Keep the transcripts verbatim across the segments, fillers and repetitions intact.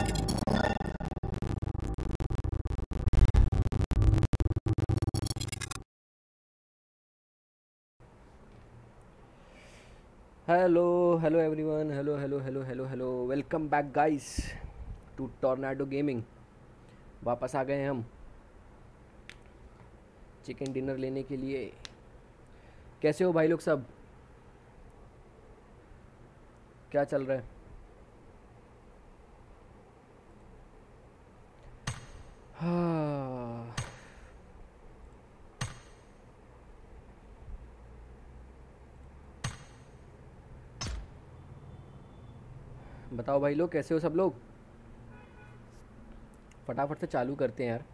Hello hello everyone, hello hello hello hello hello, welcome back guys to tornado gaming. वापस आ गए हैं हम चिकन डिनर लेने के लिए। कैसे हो भाई लोग सब? क्या चल रहा है? हाँ, बताओ भाई लोग, कैसे हो सब लोग? फटाफट से चालू करते हैं यार।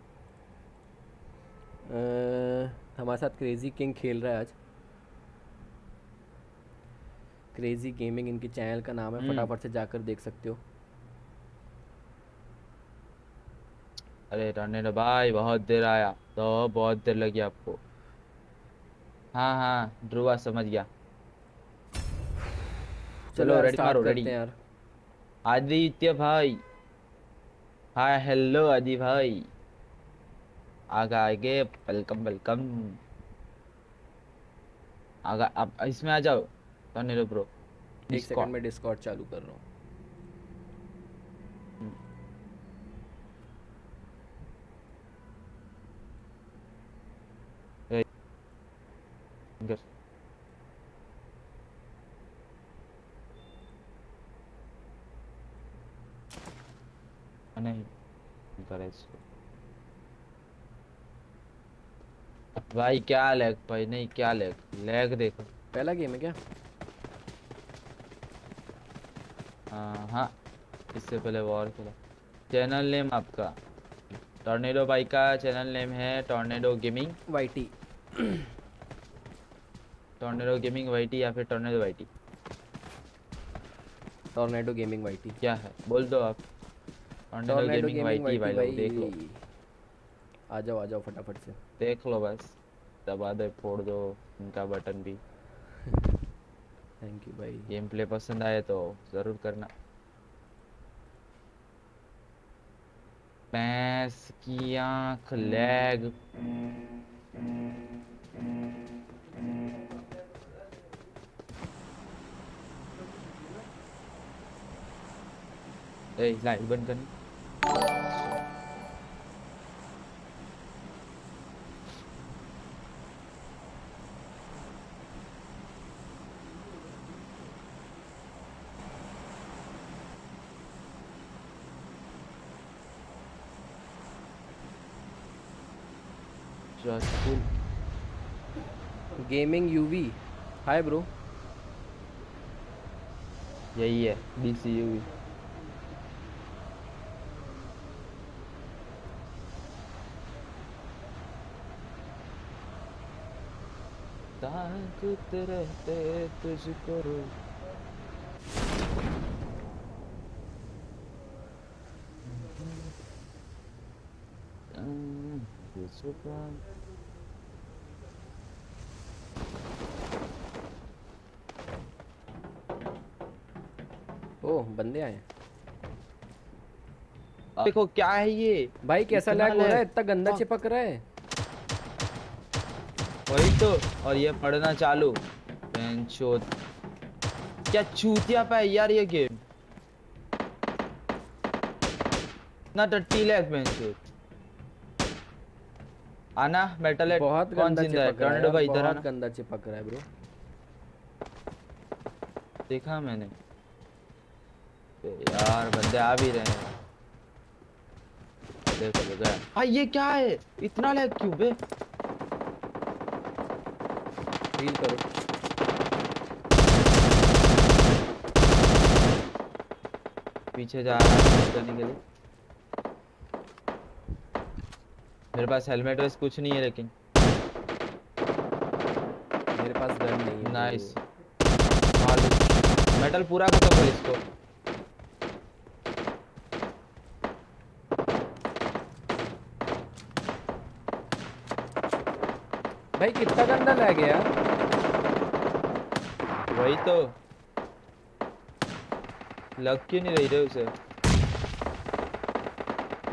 अ, हमारे साथ क्रेज़ी किंग खेल रहा है आज। क्रेज़ी गेमिंग इनकी चैनल का नाम है, हम्म। फटाफट से जाकर देख सकते हो। अरे टर्नेडो भाई बहुत देर आया तो बहुत देर लगी आपको। हाँ हाँ ध्रुवा समझ गया। चलो चलो यार रेडी स्टार्ट मारो करते रेडी। हैं यार। आदित्य भाई। हाय हेलो आदि भाई। आगे आगे वेलकम वेलकम। आगा आप इसमें आ जाओ। Tornado bro. एक सेकंड डिस्कॉर्ड। में डिस्कॉर्ड चालू कर रहा हूँ। नहीं करे इसको। भाई क्या लैग भाई नहीं क्या लैग लैग देखो। पहला गेम है क्या? हाँ हाँ। इससे पहले वॉर खेला। चैनल नेम आपका। टॉर्नेडो भाई का चैनल नेम है tornado gaming. YT. Tornado gaming YT या फिर tornado YT. Tornado gaming YT. क्या है बोल दो आप। Tornado tornado gaming gaming YT YT भाई लोग देख लो। भाई। आ जाओ आ जाओ फटाफट से। देख लो बस। दबा दो फोड़ दो उनका बटन भी। थैंक यू भाई। गेम प्ले पसंद आए तो जरूर करना। भैंस की आंख लैग। ए लाइट बंद करनी। कूल। गेमिंग यूवी। Hi bro. यही है बीसीयू भी। ताकत रहते तुझको रो। ओह, बंदे आए हैं। देखो क्या है ये। भाई कैसा इतना लैग हो रहा है? लैग। इतना गंदा चिपक रहा है। वही तो। और ये पढ़ना चालू। बेंचोद। क्या चूतिया पे है यार ये गेम। इतना टट्टी लैग बेंचोद। आना मेटल है। बहुत कौन गंदा जिंदा है चिपक रहा है टॉर्नेडो यार, भाई इधर बहुत आना। गंदा चिपक रहा है ब्रो। देखा मैंने। ए यार बंदे आ भी रहे हैं। देखो देखो गया हाँ ये क्या है। इतना लैग क्यों बे। हील करो। पीछे जा रहा है heal करने के लिए। मेरे पास हेलमेट वेस्ट कुछ नहीं है लेकिन। मेरे पास गन नहीं है नाइस। ब्रो। मार दो। मेटल पूरा खत्म कर इसको। भाई कितना गंदा लैग है यार। वही तो। लग क्यों नहीं रही रे उसे।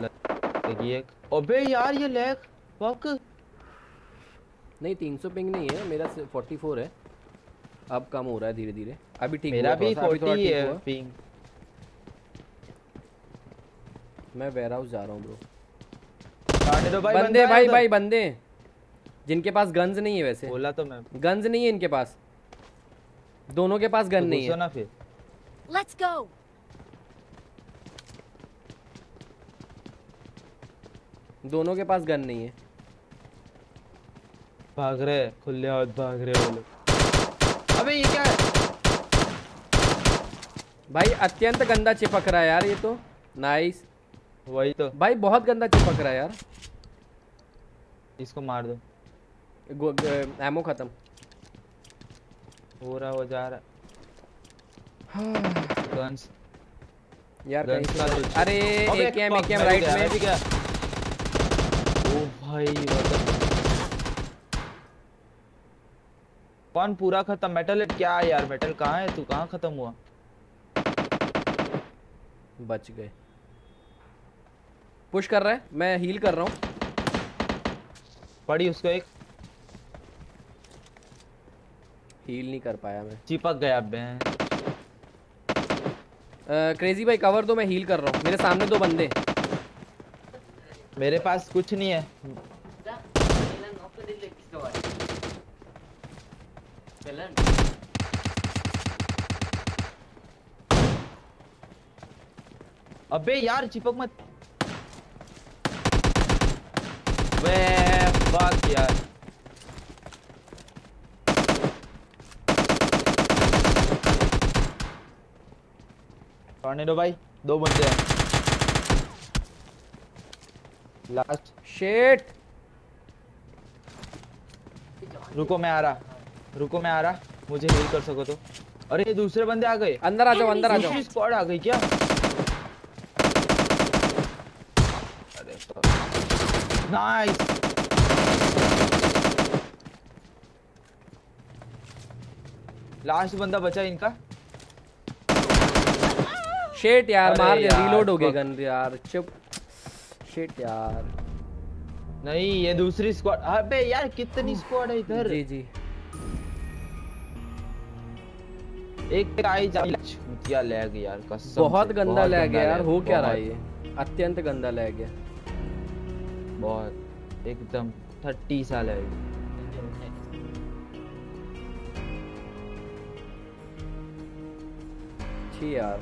लगी एक। अबे यार ये लैग फक। नहीं तीन सौ पिंग नहीं है मेरा, फोर्टी फोर है। अब कम हो रहा है धीरे धीरे, अभी ठीक मेरा हुआ थोड़ा भी सा, अभी थोड़ा फोर्टी ठीक है हुआ। पिंग। मैं वेयर हाउस जा रहा हूँ ब्रो। दो भाई बंदे बंदा भाई है भाई बंदे जिनके पास गन्स नहीं है, वैसे बोला तो मैं। गन्स नहीं है इनके पास, दोनों के पास गन तो नहीं घुसो है। ना फिर। Let's go. दोनों के पास गन नहीं है। भाग रहे खुले हाथ भाग रहे वो लोग। अबे ये क्या है? भाई अत्यंत गंदा चिपक रहा है यार ये तो। नाइस वही तो। भाई, बहुत गंदा चिपक रहा है यार। इसको मार दो। एमो खत्म हो रहा हो जा रहा। गन्स यार गन्स कहीं का से- कुछ। अरे अबे एकेएम fuck, एकेएम मैं भी राइट गया, में। मैं भी गया। ओ भाई मतलब कौन पूरा खत्म? मेटल क्या यार, मेटल कहाँ है? तू कहाँ खत्म हुआ? बच गए। पुश कर रहा है, मैं हील कर रहा हूँ। पड़ी उसको एक। हील नहीं कर पाया मैं। चिपक गया बे। क्रेजी भाई कवर दो, मैं हील कर रहा हूँ। मेरे सामने दो बंदे। मेरे पास कुछ नहीं है। अबे यार चिपक मत। वे फक यार। टॉर्नेडो भाई दो बंदे हैं लास्ट। शेट रुको मैं आ रहा, रुको मैं आ रहा, मुझे हील कर सको तो। अरे ये दूसरे बंदे आ गए। अंदर आ जाओ, अंदर आ जाओ। दूसरी स्क्वाड आ गई क्या? अरे नाइस। लास्ट बंदा बचा इनका। शेट यार अरे मार दे, यार, रीलोड हो गया fuck। गन यार। चुप। शेट यार। नहीं ये दूसरी स्क्वाड। अबे यार कितनी स्क्वाड है इधर। जी जी एक आई जा। क्या लैग यार कसम बहुत से, गंदा बहुत लैग है यार। हो क्या रहा है बहुत, ये? अत्यंत गंदा लैग है। बहुत एकदम थर्टी साल है। छी यार।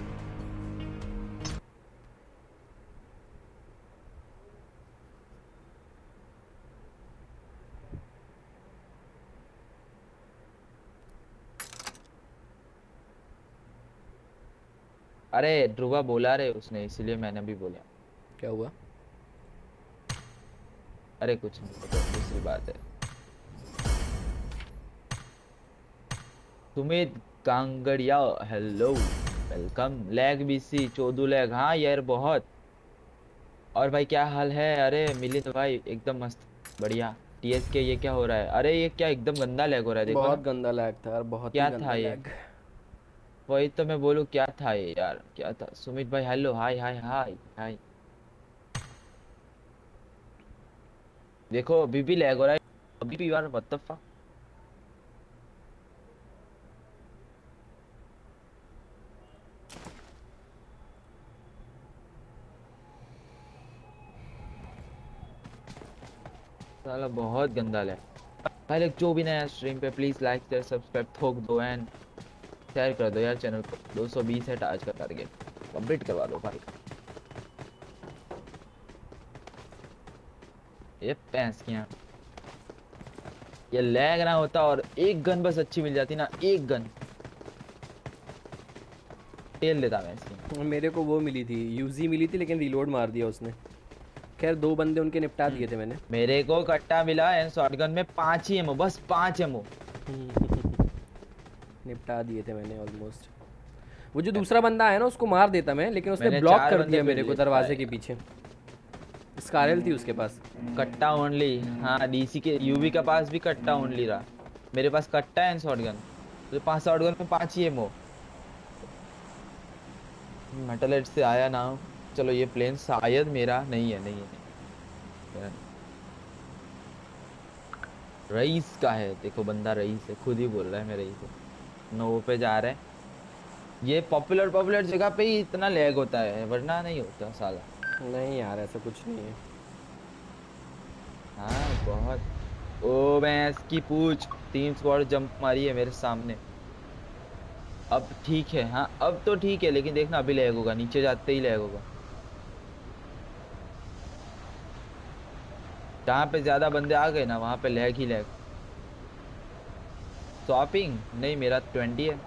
अरे ध्रुवा बोला रे उसने, इसलिए मैंने भी बोला। क्या हुआ? अरे कुछ नहीं, तो दूसरी बात है। Sumit Kangadia hello welcome. Lag बीसी चौदह लैग। हाँ यार बहुत। और भाई क्या हाल है? अरे मिली तो भाई एकदम मस्त बढ़िया। टीएस के ये क्या हो रहा है? अरे ये क्या एकदम गंदा लैग हो रहा है, देखो बहुत ना। गंदा लैग था यार, बहुत ही क्या गंदा था ये? लैग। वही तो मैं बोलूँ क्या था ये यार, क्या था? सुमित भाई हेलो हाय हाय हाय हाय। देखो अभी भी लैग हो रहा है, अभी भी यार व्हाट द फक। साला बहुत गंदा लैग। भाई लोग जो भी नया स्ट्रीम पे प्लीज लाइक शेयर सब्सक्राइब ठोक दो एंड शेयर कर दो यार चैनल को। दो सौ बीस है आज का टारगेट, कंप्लीट करवा दो भाई। ये पैंस किया ये लैग ना होता और एक गन बस अच्छी मिल जाती ना, एक गन टेल देता मैं इसकी। मेरे को वो मिली थी, यूजी मिली थी, लेकिन रीलोड मार दिया उसने। खैर दो बंदे उनके निपटा दिए थे मैंने। मेरे को कट्टा मिला एंड शॉटगन में पांच ही एमओ, बस पांच एमओ निपटा दिए थे मैंने ऑलमोस्ट। वो जो दूसरा बंदा है ना उसको मार देता मैं, लेकिन उसने मैंने ब्लॉक चार कर बंदे दिया पे मेरे को लिए दरवाजे थे। के पीछे। स्कारल थी उसके पास। कट्टा ओनली। हाँ डीसी के यूवी के पास भी कट्टा ओनली रहा। मेरे पास कट्टा एंड शॉटगन, तो पांच शॉटगन में पांच ही एमओ। मेटल एज से आया ना, चलो ये प्लेन शायद मेरा नहीं है, नहीं है, नहीं। रईस का है, देखो बंदा रईस है, खुद ही बोल रहा है मैं रईस है। नो पे जा रहे हैं। ये पॉपुलर पॉपुलर जगह पे ही इतना लैग होता है, वरना नहीं होता साला। नहीं यार ऐसा कुछ नहीं है। हाँ बहुत। ओ मैं इसकी पूछ, तीन स्क्वाड जंप मारी है मेरे सामने। अब ठीक है, हाँ अब तो ठीक है, लेकिन देखना अभी लैग होगा, नीचे जाते ही लैग होगा। जहाँ पे ज्यादा बंदे आ गए ना वहां पे लैग ही लैग। शॉपिंग नहीं, मेरा ट्वेंटी है।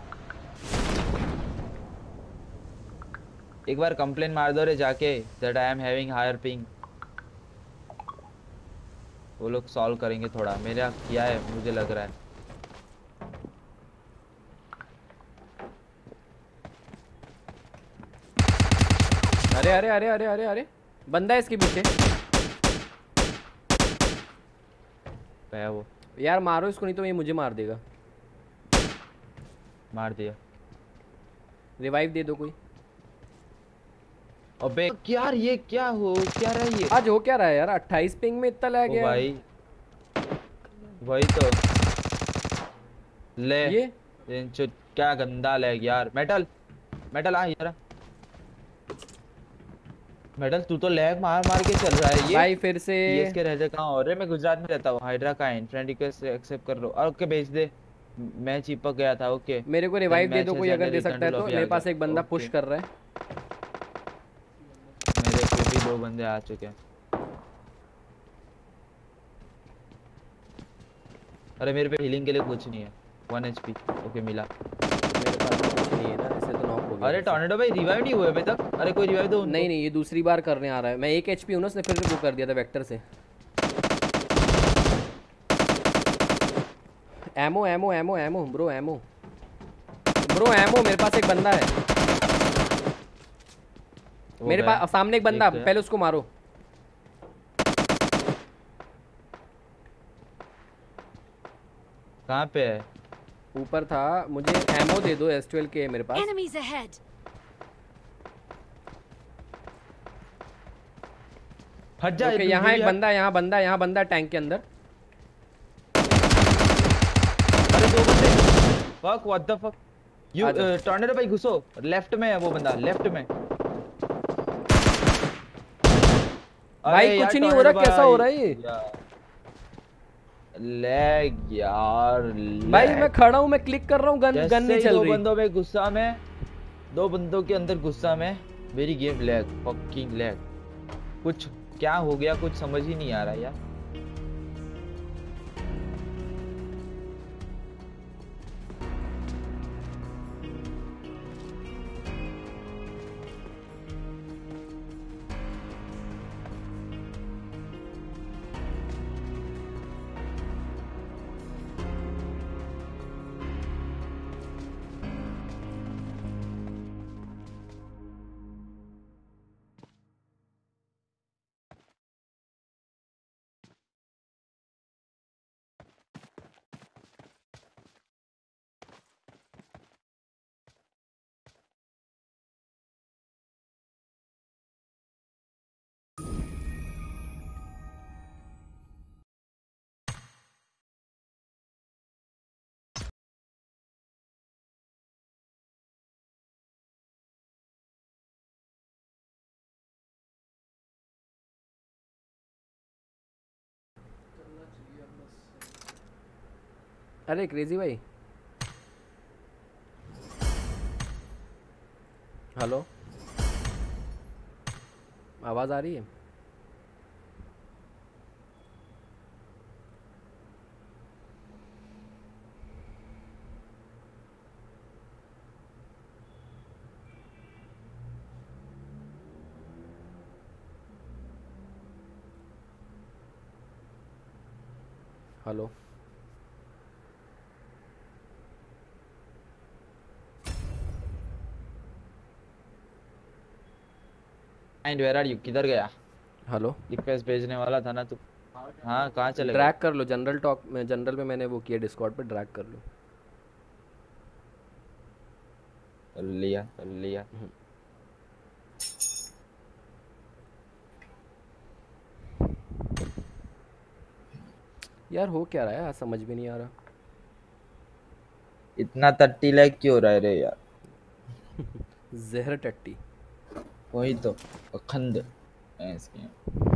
एक बार कंप्लेन मार दो रे जाके, that I am having higher ping. वो लोग सॉल्व करेंगे थोड़ा, मेरा किया है मुझे लग रहा है। अरे अरे अरे अरे अरे अरे बंदा है इसके पीछे। है वो। यार मारो इसको नहीं तो ये मुझे मार देगा। मार दिया। रिवाइव दे दो कोई। अबे यार ये क्या हो क्या रहा है ये? आज हो क्या रहा है यार, अट्ठाईस पिंग में इतना लैग ओ है यार। भाई वही तो ले। ये जो क्या गंदा लैग यार। मेटल मेटल आ यार, मेटल तू तो लैग मार मार के चल रहा है ये। भाई फिर से टीएस के रहते कहाँ हो रहे? मैं गुजरात में रहता हूँ। हाइड्रा का है, फ्रेंड रिक्वेस्ट एक्सेप्ट कर लो और ओके भेज दे। मैं चिपक गया था। ओके मेरे को देन रिवाइव दे मैच दो हैज कोई अगर एंडेड, दे रिटर्न सकता टू है तो। लॉबी आ मेरे गया। पास एक बंदा पुश ओके कर रहा है। मेरे पे भी दो बंदे आ चुके हैं। अरे मेरे पे हीलिंग के लिए कुछ नहीं है। One HP. ओके मिला। मेरे पास तो कुछ नहीं है ना, ऐसे तो नॉक हो गया अरे वैसे। टॉर्नेडो भाई रिवाइव नहीं हुए अभी तक? अरे कोई रिवाइव दो नहीं उनको। नहीं ये दूसरी बार करने आ रहा है। मैं एक एचपी हूँ ना, उसने फिर वो कर दिया था वेक्टर से। Ammo ammo ammo ammo bro ammo bro ammo. मेरे पास एक बंदा है। वो मेरे गया। पास सामने एक बंदा, एक गया। पहले उसको मारो। कहाँ पे है? ऊपर था। मुझे एमो दे दो, एस ट्वेल्व के है मेरे पास। Enemies ahead. हट जा। ओके तू यहाँ ये भी एक हट। बंदा, यहाँ बंदा, यहाँ बंदा टैंक के अंदर। अरे दो बंदे। Fuck what the fuck. You आजा। टॉर्नेडो भाई घुसो। लेफ्ट में है वो बंदा, लेफ्ट में। भाई अरे यार कुछ नहीं हो रहा, टॉर्नेडो कैसा हो भाई रहा है ये? यार लैग यार भाई मैं लैग। खड़ा हूँ, मैं क्लिक कर रहा हूँ, गन गन जैसे नहीं ही चल दो रही। बंदों में गुस्सा में, दो बंदों के अंदर गुस्सा में मेरी गेम लैग, फकिंग लैग। कुछ क्या हो गया कुछ समझ ही नहीं आ रहा यार। अरे क्रेजी भाई, हेलो, आवाज़ आ रही है? Hello and where are you? किधर गया? हेलो। रिक्वेस्ट भेजने वाला था ना तू। हाँ कहाँ चले गए? ड्रैग कर लो जनरल टॉक में, जनरल में मैंने वो किया डिस्कॉर्ड पे, ड्रैग कर लो। कर लिया कर लिया। यार हो क्या रहा है, आज समझ में नहीं आ रहा। इतना थर्टी लैग क्यों हो रहा है रे यार? जहर टट्टी। वही तो अखंड है इसकी।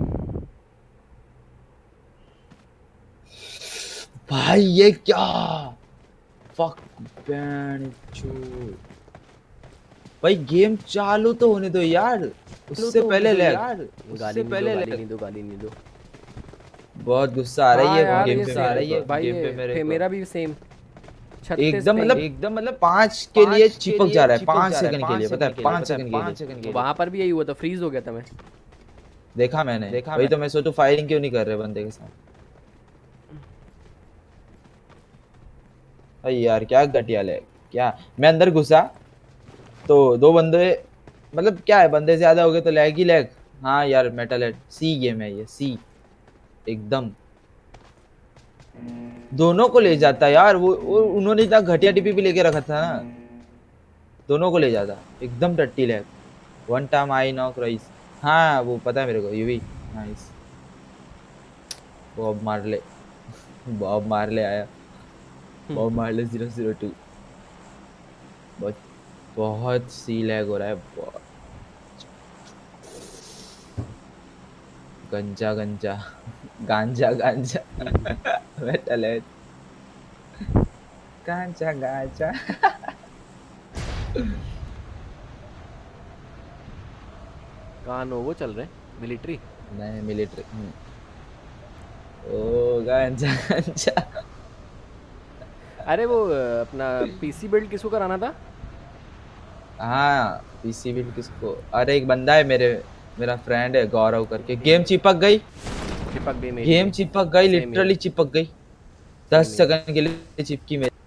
भाई ये क्या फक बैंड चो। भाई गेम चालू तो होने दो यार, उससे तो होने पहले दो लैग, यार। गाली उससे नहीं दो, पहले गाली लैग। नहीं दो, गाली नहीं दो। बहुत गुस्सा आ रही हाँ है यार गेम ये पे से, मेरे को, भाई गेम पे ये मेरे फे, को मेरा भी सेम छत्तीस एकदम पिंग। मतलब एकदम मतलब पांच के लिए पाँच के चिपक लिए जा रहा है, चिपक पांच जा रहा है, सेकंड के पाँच लिए, पता है, सेकंड के लिए, पांच पता है, सेकंड के लिए। पाँच सेकंड के लिए। वहां पर भी यही हुआ था, फ्रीज हो गया था मैं। देखा मैंने, देखा वही मैं। तो मैं सोचू फायरिंग क्यों नहीं कर रहे बंदे के साथ। भाई यार क्या घटिया लैग क्या। मैं अंदर घुसा तो दो बंदे, मतलब क्या है, बंदे ज्यादा हो गए तो लैग ही लैग। हाँ यार मेटल हेड सी गेम है ये, सी एकदम दोनों को ले जाता है यार। वो, वो उन्होंने इतना घटिया टीपी भी लेके रखा था ना, दोनों को ले जाता एकदम टट्टी lag. One time I knock rice. हाँ वो पता है मेरे को, UV nice. Bob Marley, Bob Marley आया, Bob Marley zero zero two. बहुत बहुत सी लैग हो रहा है बहुत। गंजा गंजा गांजा गांजा मेटल है गांजा गांजा। कहाँ नो वो चल रहे हैं, मिलिट्री। नहीं मिलिट्री। ओ गांजा गांजा। अरे वो अ, अपना पीसी बिल्ड किसको कराना था? हाँ पीसी बिल्ड किसको, अरे एक बंदा है मेरे, मेरा फ्रेंड है गौरव करके। गेम चिपक गई, चिपक गई मेरी गेम भी। चिपक गई, सेम ईयर। लिटरली चिपक गई। सेम दस ईयर। सेकंड के लिए चिपकी मेरी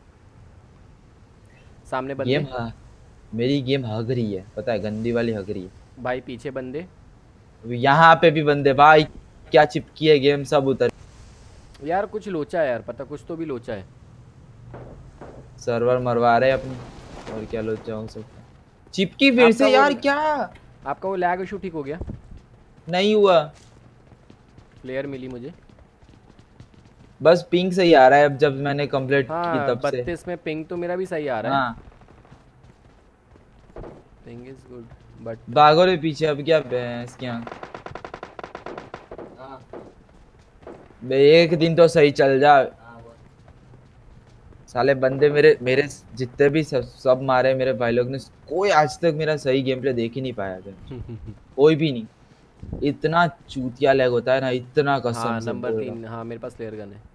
सामने बंदे। गेम। हाँ मेरी गेम हग रही है, पता है, गंदी वाली हग रही है। भाई पीछे बंदे। यहाँ पे भी बंदे भाई, क्या चिपकी है गेम, सब उतर। यार कुछ लोचा है यार, पता कुछ तो भी लोचा है। सर्वर मरवा रहे अपनी, और क्या लोचा हो सकता है। चिपकी फिर आपका से वो यार क्या। आपका वो लैग इशू ठीक हो गया? नहीं हुआ, प्लेयर मिली मुझे। बस पिंग सही आ रहा है अब, जब मैंने कंप्लीट की हाँ तब से। बत्तीस में पिंग तो मेरा भी सही आ रहा है। हाँ पिंग इज गुड बट। भागो रे पीछे, अब क्या भैंस क्या। बे एक दिन तो सही चल जा। साले बंदे मेरे मेरे जितने भी सब, सब मारे मेरे भाई लोग ने, कोई आज तक मेरा सही गेम प्ले देख ही नहीं पाया था, कोई भी नहीं। इतना चूतिया लैग होता है ना, इतना कसम हाँ से नंबर बोल रहा हूँ, तीन, हाँ मेरे पास प्लेयर गन है।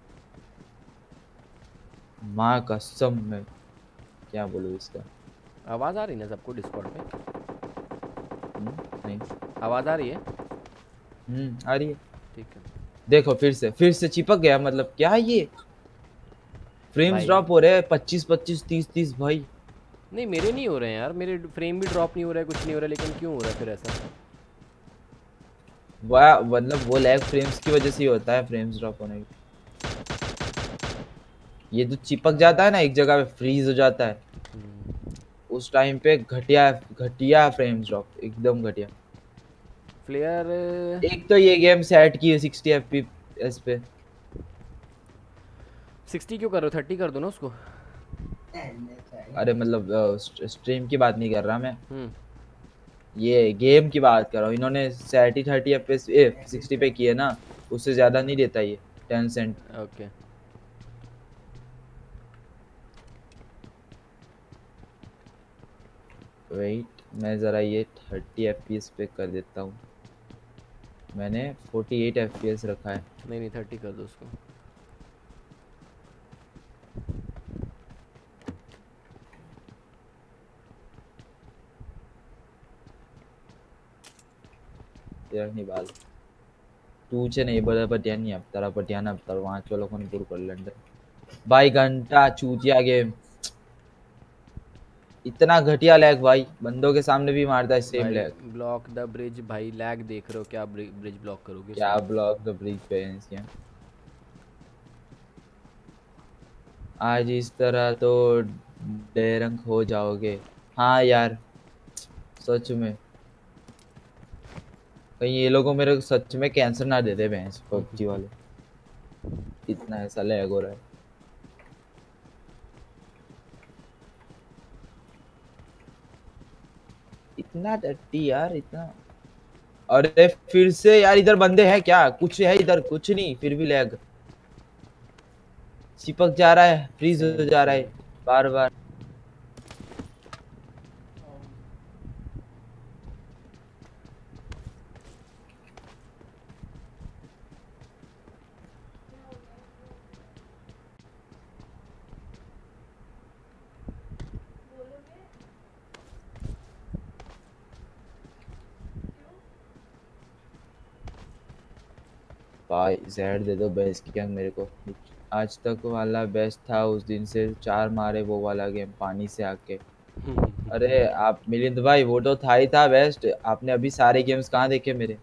माँ कसम में क्या बोलूँ इसका। आवाज़ आ रही ना सबको डिस्कॉर्ड पे? हम्म, नहीं। आवाज़ आ रही है? हम्म आ रही है। ठीक है। देखो फिर से फिर से चिपक गया, मतलब क्या है ये। फ्रेम्स भाई ड्रॉप हो रहे हैं पच्चीस पच्चीस तीस तीस भाई। नहीं मेरे नहीं हो रहे हैं यार, मेरे फ्रेम भी ड्रॉप नहीं हो रहा है, कुछ नहीं हो रहा है, लेकिन क्यों हो रहा है फिर ऐसा? वाह मतलब वो लैग फ्रेम्स की वजह से ही होता है, फ्रेम्स ड्रॉप होने की। ये जो चिपक जाता है ना एक जगह पे, फ्रीज हो जाता है, उस टाइम पे घटिया घटिया फ्रेम्स ड्रॉप, एकदम घटिया। प्लेयर एक तो ये गेम सेट की है सिक्सटी एफपीएस पे। सिक्सटी क्यों कर रहे हो, थर्टी कर दो ना उसको। अरे मतलब स्ट्रीम की बात नहीं कर रहा मैं, हम्म। ये गेम की बात कर रहा हूँ। इन्होंने सेट ही थर्टी एफपीएस ए सिक्सटी पे किए ना, उससे ज्यादा नहीं देता ये टेन सेंट। ओके। वेट मैं ज़रा ये थर्टी एफपीएस पे कर देता हूँ, मैंने फोर्टी एट एफपीएस रखा है। नहीं नहीं थर्टी कर दो उसको। तेरा नहीं बाल तू चे नहीं बड़ा पटियानी अब तारा पटियाना अब तारा वहाँ चलो कौन पूर कर लंडर भाई घंटा चूतिया गेम। इतना घटिया लैग भाई, बंदों के सामने भी मारता है सेम भाई लैग। ब्लॉक द ब्रिज, भाई लैग देख रहे हो क्या, ब्रिज ब्लॉक करोगे क्या इसमें? ब्लॉक द ब्रिज पे क्या। आज इस तरह तो डेरंक हो जाओगे। हाँ यार सच में, कहीं ये लोगों मेरे को सच में कैंसर ना दे दे भैंस पबजी वाले। इतना ऐसा लैग हो रहा है। इतना डट्टी यार, इतना। अरे फिर से यार, इधर बंदे हैं क्या? कुछ है इधर? कुछ नहीं, फिर भी लैग। चिपक जा रहा है, फ्रीज हो सेम जा रहा है सेम। बार बार। भाई जहर दे दो बेस्ट गैंग मेरे को। आज तक वाला बेस्ट था, उस दिन से चार मारे वो वाला गेम पानी से आके। अरे आप मिलिंद भाई, वो तो था ही था बेस्ट। आपने अभी सारे गेम्स कहाँ देखे मेरे?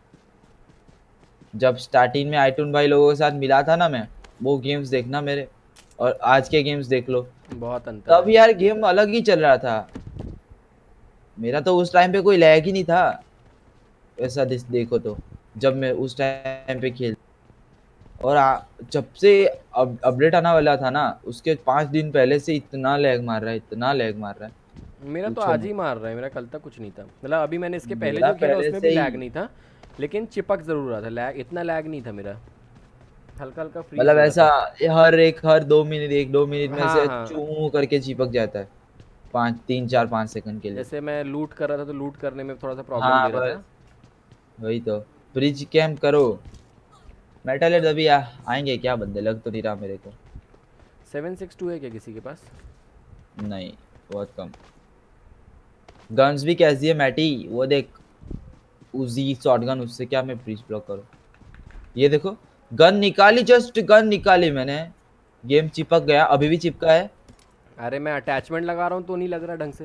जब स्टार्टिंग में आइटून भाई लोगों के साथ मिला था ना मैं, वो गेम्स देखना मेरे, और आज के गेम्स देख लो। बहुत अंतर तब है। यार गेम अलग ही चल रहा था। मेरा तो उस टाइम पे कोई लैग ही नहीं था ऐसा देखो तो, जब मैं उस टाइम पे खेल। और आ, जब से अब अपडेट आना वाला था ना, उसके पांच दिन पहले से इतना लैग मार रहा है, इतना लैग मार रहा है, मेरा तो पूछो आज ही मत। मार रहा है, मेरा कल तक कुछ नहीं था। मतलब अभी मैंने इसके पहले मेरा जो खेला पहले उसमें भी से लैग ही, नहीं था, लेकिन चिपक ज़रूर रहा था। लैग इतना लैग नहीं था मेरा, हल्का हल्का फ्रीज मतलब हो रहा ऐसा था। हर एक हर दो मिनट एक दो मिनट में हाँ से हाँ। चू करके चिपक जाता है, पाँच तीन चार पाँच सेकंड के लिए। जैसे मैं लूट कर रहा था तो लूट करने में थोड़ा सा प्रॉब्लम हाँ दे रहा था। बस वही तो। ब्रिज कैंप करो। मेटल हेड अभी आ, आएंगे क्या बंदे? लग तो नहीं रहा मेरे को। सेवन सिक्स टू है क्या किसी के पास? नहीं, बहुत कम। गन्स भी कैसी है मैटी, वो देख। उजी शॉटगन, उससे क्या मैं ब्रिज ब्लॉक करूं? ये देखो, गन निकाली, जस्ट गन निकाली मैंने, गेम चिपक गया, अभी भी चिपका है। अरे मैं अटैचमेंट लगा रहा हूँ तो नहीं लग रहा ढंग से।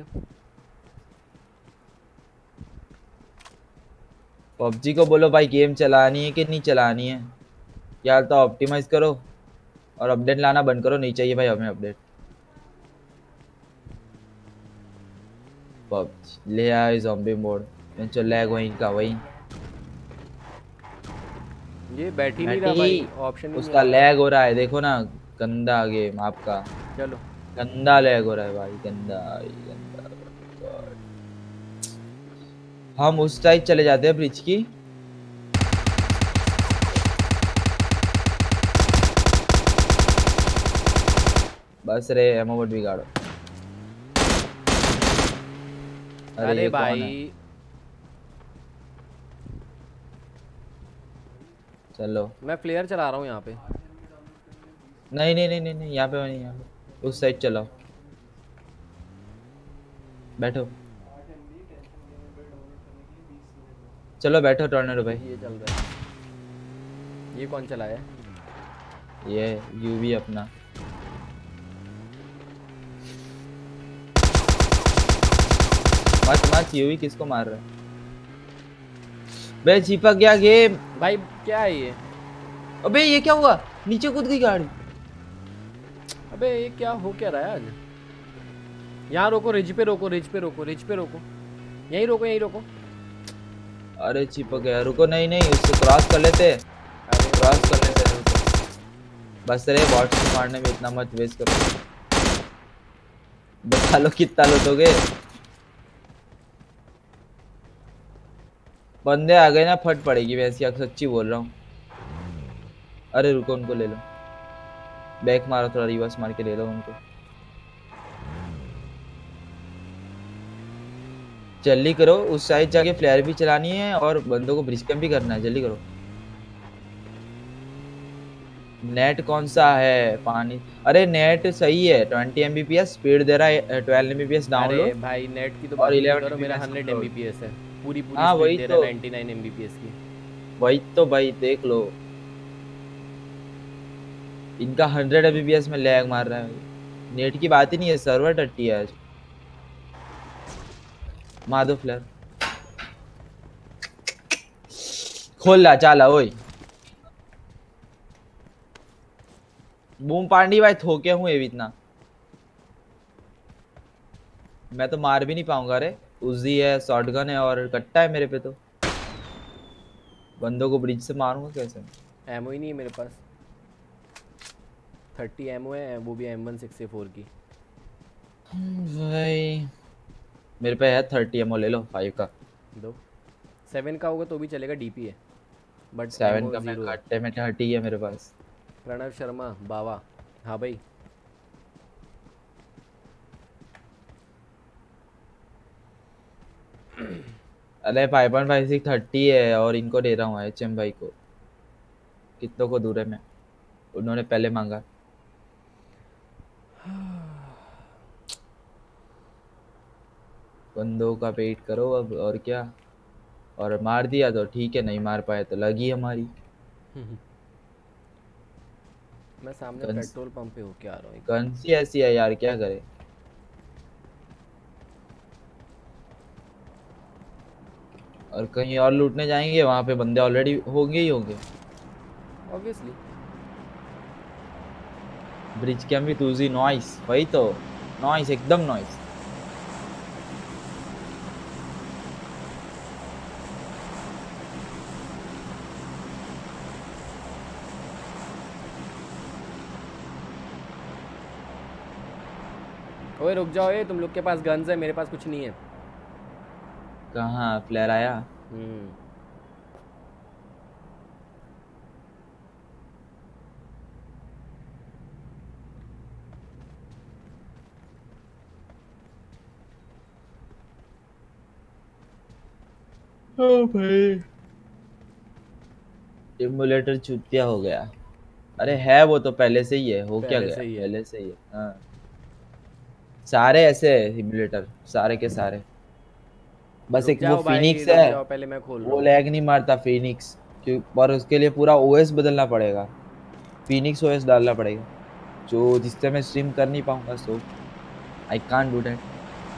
पबजी को बोलो भाई गेम चलानी है कि नहीं चलानी है, या तो ऑप्टिमाइज करो और अपडेट लाना बंद करो। नहीं चाहिए भाई हमें अपडेट। पबजी ले आए ज़ॉम्बी मोड, चल लैग वहीं का वहीं। ये बैठ ही नहीं रहा भाई, मैटी, ऑप्शन ही नहीं उसका आ रहा। लैग हो रहा है, देखो ना। गंदा गेम आपका, चलो। गंदा लैग हो रहा है भाई, गंदा गंदा। हम उस टाइप चले जाते हैं ब्रिज की। बस रे, एमो बोर्ड बिगाड़ो। अरे अरे ये कौन है? भाई चलो। मैं फ्लेयर चला रहा हूँ यहाँ पे। नहीं नहीं नहीं नहीं नहीं, यहाँ पे नहीं, यहाँ पे उस साइड चलाओ। बैठो, चलो बैठो टॉर्नेडो भाई। ये चल रहा है। ये कौन चलाया है? ये यूवी अपना। मत मत, यूवी किसको मार रहा है? बे चिपक गया गेम। भाई क्या है ये? अबे ये क्या हुआ? नीचे कूद गई गाड़ी। अबे ये क्या हो क्या रहा है आज? यहाँ रोको, रिज पे रोको, रिज पे रोको, रिज पे रोको, यहीं रोको, यहीं रोको। अरे चिपक गया, रुको। नहीं नहीं, उससे क्रॉस कर लेते, अरे क्रॉस भाई कर लेते, रुको। बस रे, बॉट्स को मारने में इतना मत वेस्ट करो। बता लो कितना लूटोगे? बंदे आ गए ना, फट पड़ेगी वैसे, सच्ची बोल रहा हूँ। अरे रुको, उनको ले लो, बैक मारो, थोड़ा रिवर्स मार के ले लो उनको। जल्दी करो, उस साइड जाके फ्लेयर भी चलानी है और बंदों को ब्रिज कैम्प भी करना है, जल्दी करो। नेट कौन सा है पानी? अरे नेट सही है, twenty M B P S speed दे रहा है, twelve M B P S अरे डाउनलोड भाई नेट की तो और बात ही नहीं इलेवन करो, एम बी पी मेरा S hundred M B upload. P S है। पूरी पूरी हाँ स्पीड वही दे रहा है तो, ninety nine M B P S की। वही तो भाई देख लो, इनका hundred M B P S में लैग मार रहा है। नेट की बात ही नहीं है, सर्वर टट्टी है आज। मार दो फ्लेयर, खोल ला चाला ओए। बूम पांडी भाई थोके हुए इतना, मैं तो मार भी नहीं पाऊंगा रे। उजी है, शॉटगन है और कट्टा है मेरे पे, तो बंदों को ब्रिज से मारूंगा कैसे? एमओ ही नहीं है मेरे पास। थर्टी एमओ है, वो भी एम वन सिक्सटी फोर की। भाई मेरे पे है थर्टी एमओ, ले लो फाइव का। दो सेवन का होगा तो भी चलेगा, डीपी है बट सेवन एमओ का मैं ज़ीरो है। खट्टे में थर्टी है मेरे पास। प्रणव शर्मा बावा। हाँ भाई। अरे five point five six thirty है और इनको दे रहा हूँ एच एम भाई को। कितनों को दूर है मैं, उन्होंने पहले मांगा। बंदों का वेट करो अब, और क्या। और मार दिया तो ठीक है, नहीं मार पाए तो लगी हमारी। मैं सामने गन्स पेट्रोल पंप पे होके आ रहा हूँ एक बार। गन्स ही ऐसी है यार, क्या करे। और कहीं और लूटने जाएंगे, वहां पे बंदे ऑलरेडी होंगे ही होंगे। ऑब्वियसली। ब्रिज कैम भी तूजी नॉइस, वही तो नॉइस, एकदम नॉइस। ओए रुक जाओ, ये तुम लोग के पास गन्स है, मेरे पास कुछ नहीं है। कहाँ फ्लेयर आया? हम्म। ओ भाई इमुलेटर चूतिया हो गया। अरे है वो तो पहले से ही है, हो क्या पहले गया, से ही है। पहले से ही है। हाँ सारे ऐसे है सिमुलेटर, सारे के सारे। बस रुक एक वो जाओ भाई, फिनिक्स रुक है, जाओ, पहले मैं खोल रहा वो हूँ। लैग नहीं मारता फिनिक्स क्यों, पर उसके लिए पूरा ओएस बदलना पड़ेगा। फिनिक्स ओएस डालना पड़ेगा, जो जिससे मैं स्ट्रीम कर नहीं पाऊंगा, so I can't do that.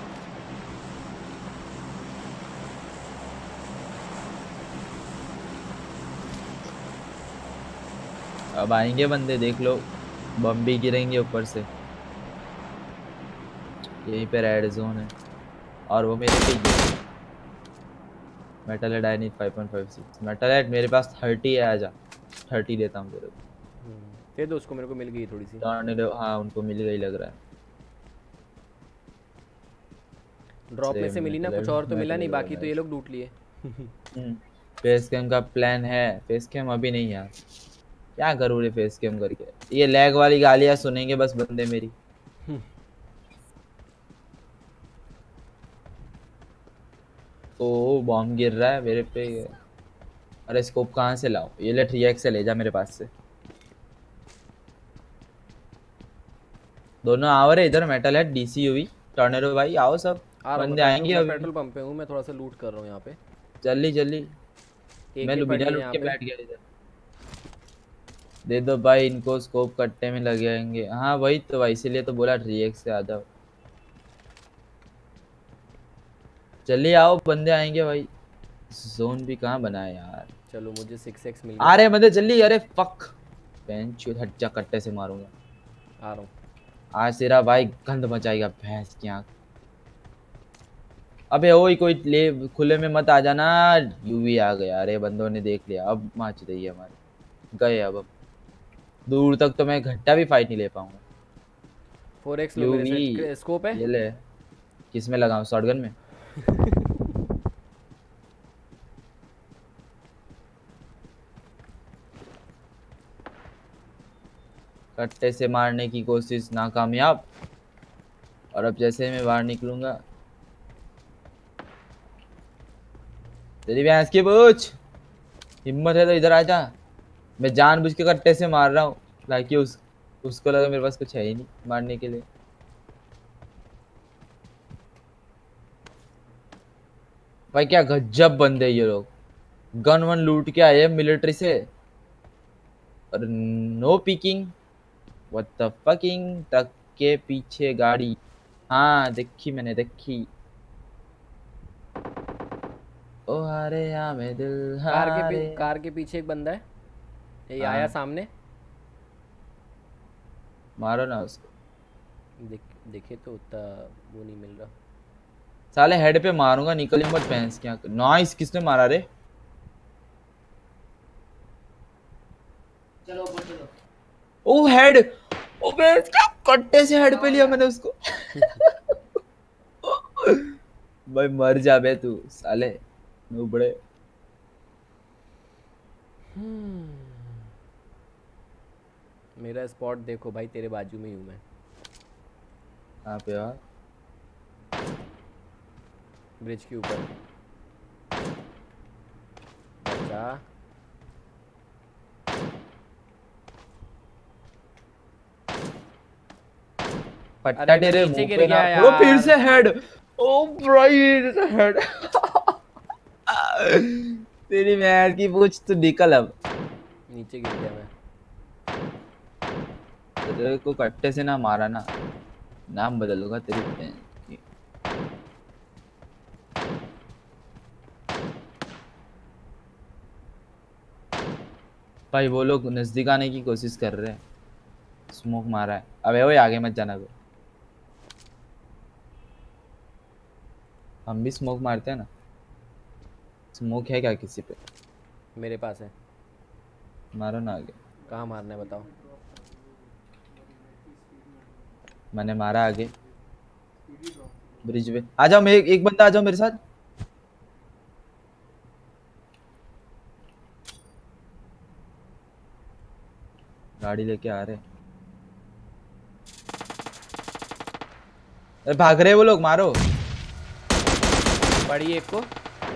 अब आएंगे बंदे, देख लो, बम भी गिरेंगे ऊपर से। यहीं पे रेड जोन है और वो मेरे पे ही है। Metal head I need five point five six. Metal head मेरे पास थर्टी है, आजा थर्टी देता हूँ तेरे को। हम्म, दे दो उसको, मेरे को मिल गई थोड़ी सी। टॉर्नेडो, हाँ उनको मिल गई लग रहा है। ड्रॉप में सेम से मिली ना, मेटल कुछ हेड, और तो मिला मेटल नहीं, हेड बाकी तो ये नाइस। लोग लूट लिए। फेस कैम का प्लान है, फेस कैम अभी नहीं यार, क्या करूँ रे फेस कैम करके। ये लैग वाली गालियां सुनेंगे बस बंदे मेरी। ओ बॉम्ब गिर रहा है मेरे पे। अरे स्कोप कहाँ से लाऊं, ये ले थ्री एक्स से ले जा मेरे पास से। दोनों आओ रे इधर, metal head, DC UV, tornado भाई आओ सब। आ रहा हूँ मैं बंदे पेट्रोल आएंगे मैं अभी भी। पेट्रोल पंप पे हूँ, मैं थोड़ा सा लूट कर रहा हूँ यहाँ पे। जल्दी जल्दी। एक मैं के लु- पड़ी बिना है लुट यहाँ के पे। बैठ गया इधर। दे दो भाई इनको, स्कोप कट्टे में लग जाएंगे। हाँ वही तो भाई, इसीलिए तो बोला थ्री एक्स से आ जाओ। चलिए आओ, बंदे आएंगे भाई। जोन भी कहाँ बना है यार। चलो मुझे सिक्स एक्स मिल आ गया। रहे हैं बंदे जल्दी, अरे फक, बेंच हट जा, कट्टे से मारूंगा आ रहा हूँ। आज तेरा भाई, गंद मचाएगा भैंस की आंख। अबे ओए कोई ले, खुले में मत आ जाना। यूवी आ गया, अरे बंदों ने देख लिया, अब माच रही है हमारे। गए अब अब दूर तक तो मैं घंटा भी फाइट नहीं ले पाऊंगा। फोर एक्स लो मेरे यूवी से, स्कोप है। ये ले। किस में लगाऊं, शॉटगन में? कट्टे से मारने की कोशिश नाकामयाब, और अब जैसे मैं बाहर निकलूंगा, तेरी भैंस की पूछ, हिम्मत है तो इधर आ जा। मैं जानबूझ के कट्टे से मार रहा हूँ ताकि उस उसको लगा मेरे पास कुछ है ही नहीं मारने के लिए। भाई क्या गजब बंदे ये लोग, गन वन लूट के आए मिलिट्री से, और no picking. What the fucking, truck के पीछे गाड़ी, हाँ देखी मैंने देखी। ओ हारे या मैं दिल कार के पी, हारे। कार के पीछे एक बंदा है, ये आया हाँ सामने। मारो ना उसको। देख देखे तो उतना वो नहीं मिल रहा। साले हेड पे मारूंगा, निकली मत भैंस क्या। नॉइस, किसने मारा रे? चलो ऊपर चलो। ओ हेड, ओबे क्या कट्टे से हेड पे लिया मैंने उसको। भाई मर जा बे तू साले नुबड़े। मेरा स्पॉट देखो भाई, तेरे बाजू में ही हूँ मैं। कहाँ पे यार? ब्रिज के ऊपर। बचा। पट्टा अरे मैं तेरे नीचे मुंह गिर पे ना गया फोड़ो फिर यार। से हेड। ओ भाई हेड। तेरी मैच की पूछ तू निकल अब। नीचे गिर गया मैं। तेरे को कट्टे से ना मारा ना, नाम बदलूंगा तेरी बहन की। भाई वो लोग नजदीक आने की कोशिश कर रहे हैं, स्मोक मारा है। अबे वो आगे मत जाना। हम भी स्मोक मारते हैं ना। स्मोक है क्या किसी पे? मेरे पास है। मारो ना आगे। कहाँ मारना है बताओ। मैंने मारा आगे ब्रिज पे। आ जाओ, मैं एक, एक बंदा आ जाओ मेरे साथ। गाड़ी लेके आ रहे। अरे भाग रहे वो लोग, मारो। पड़ी एक को।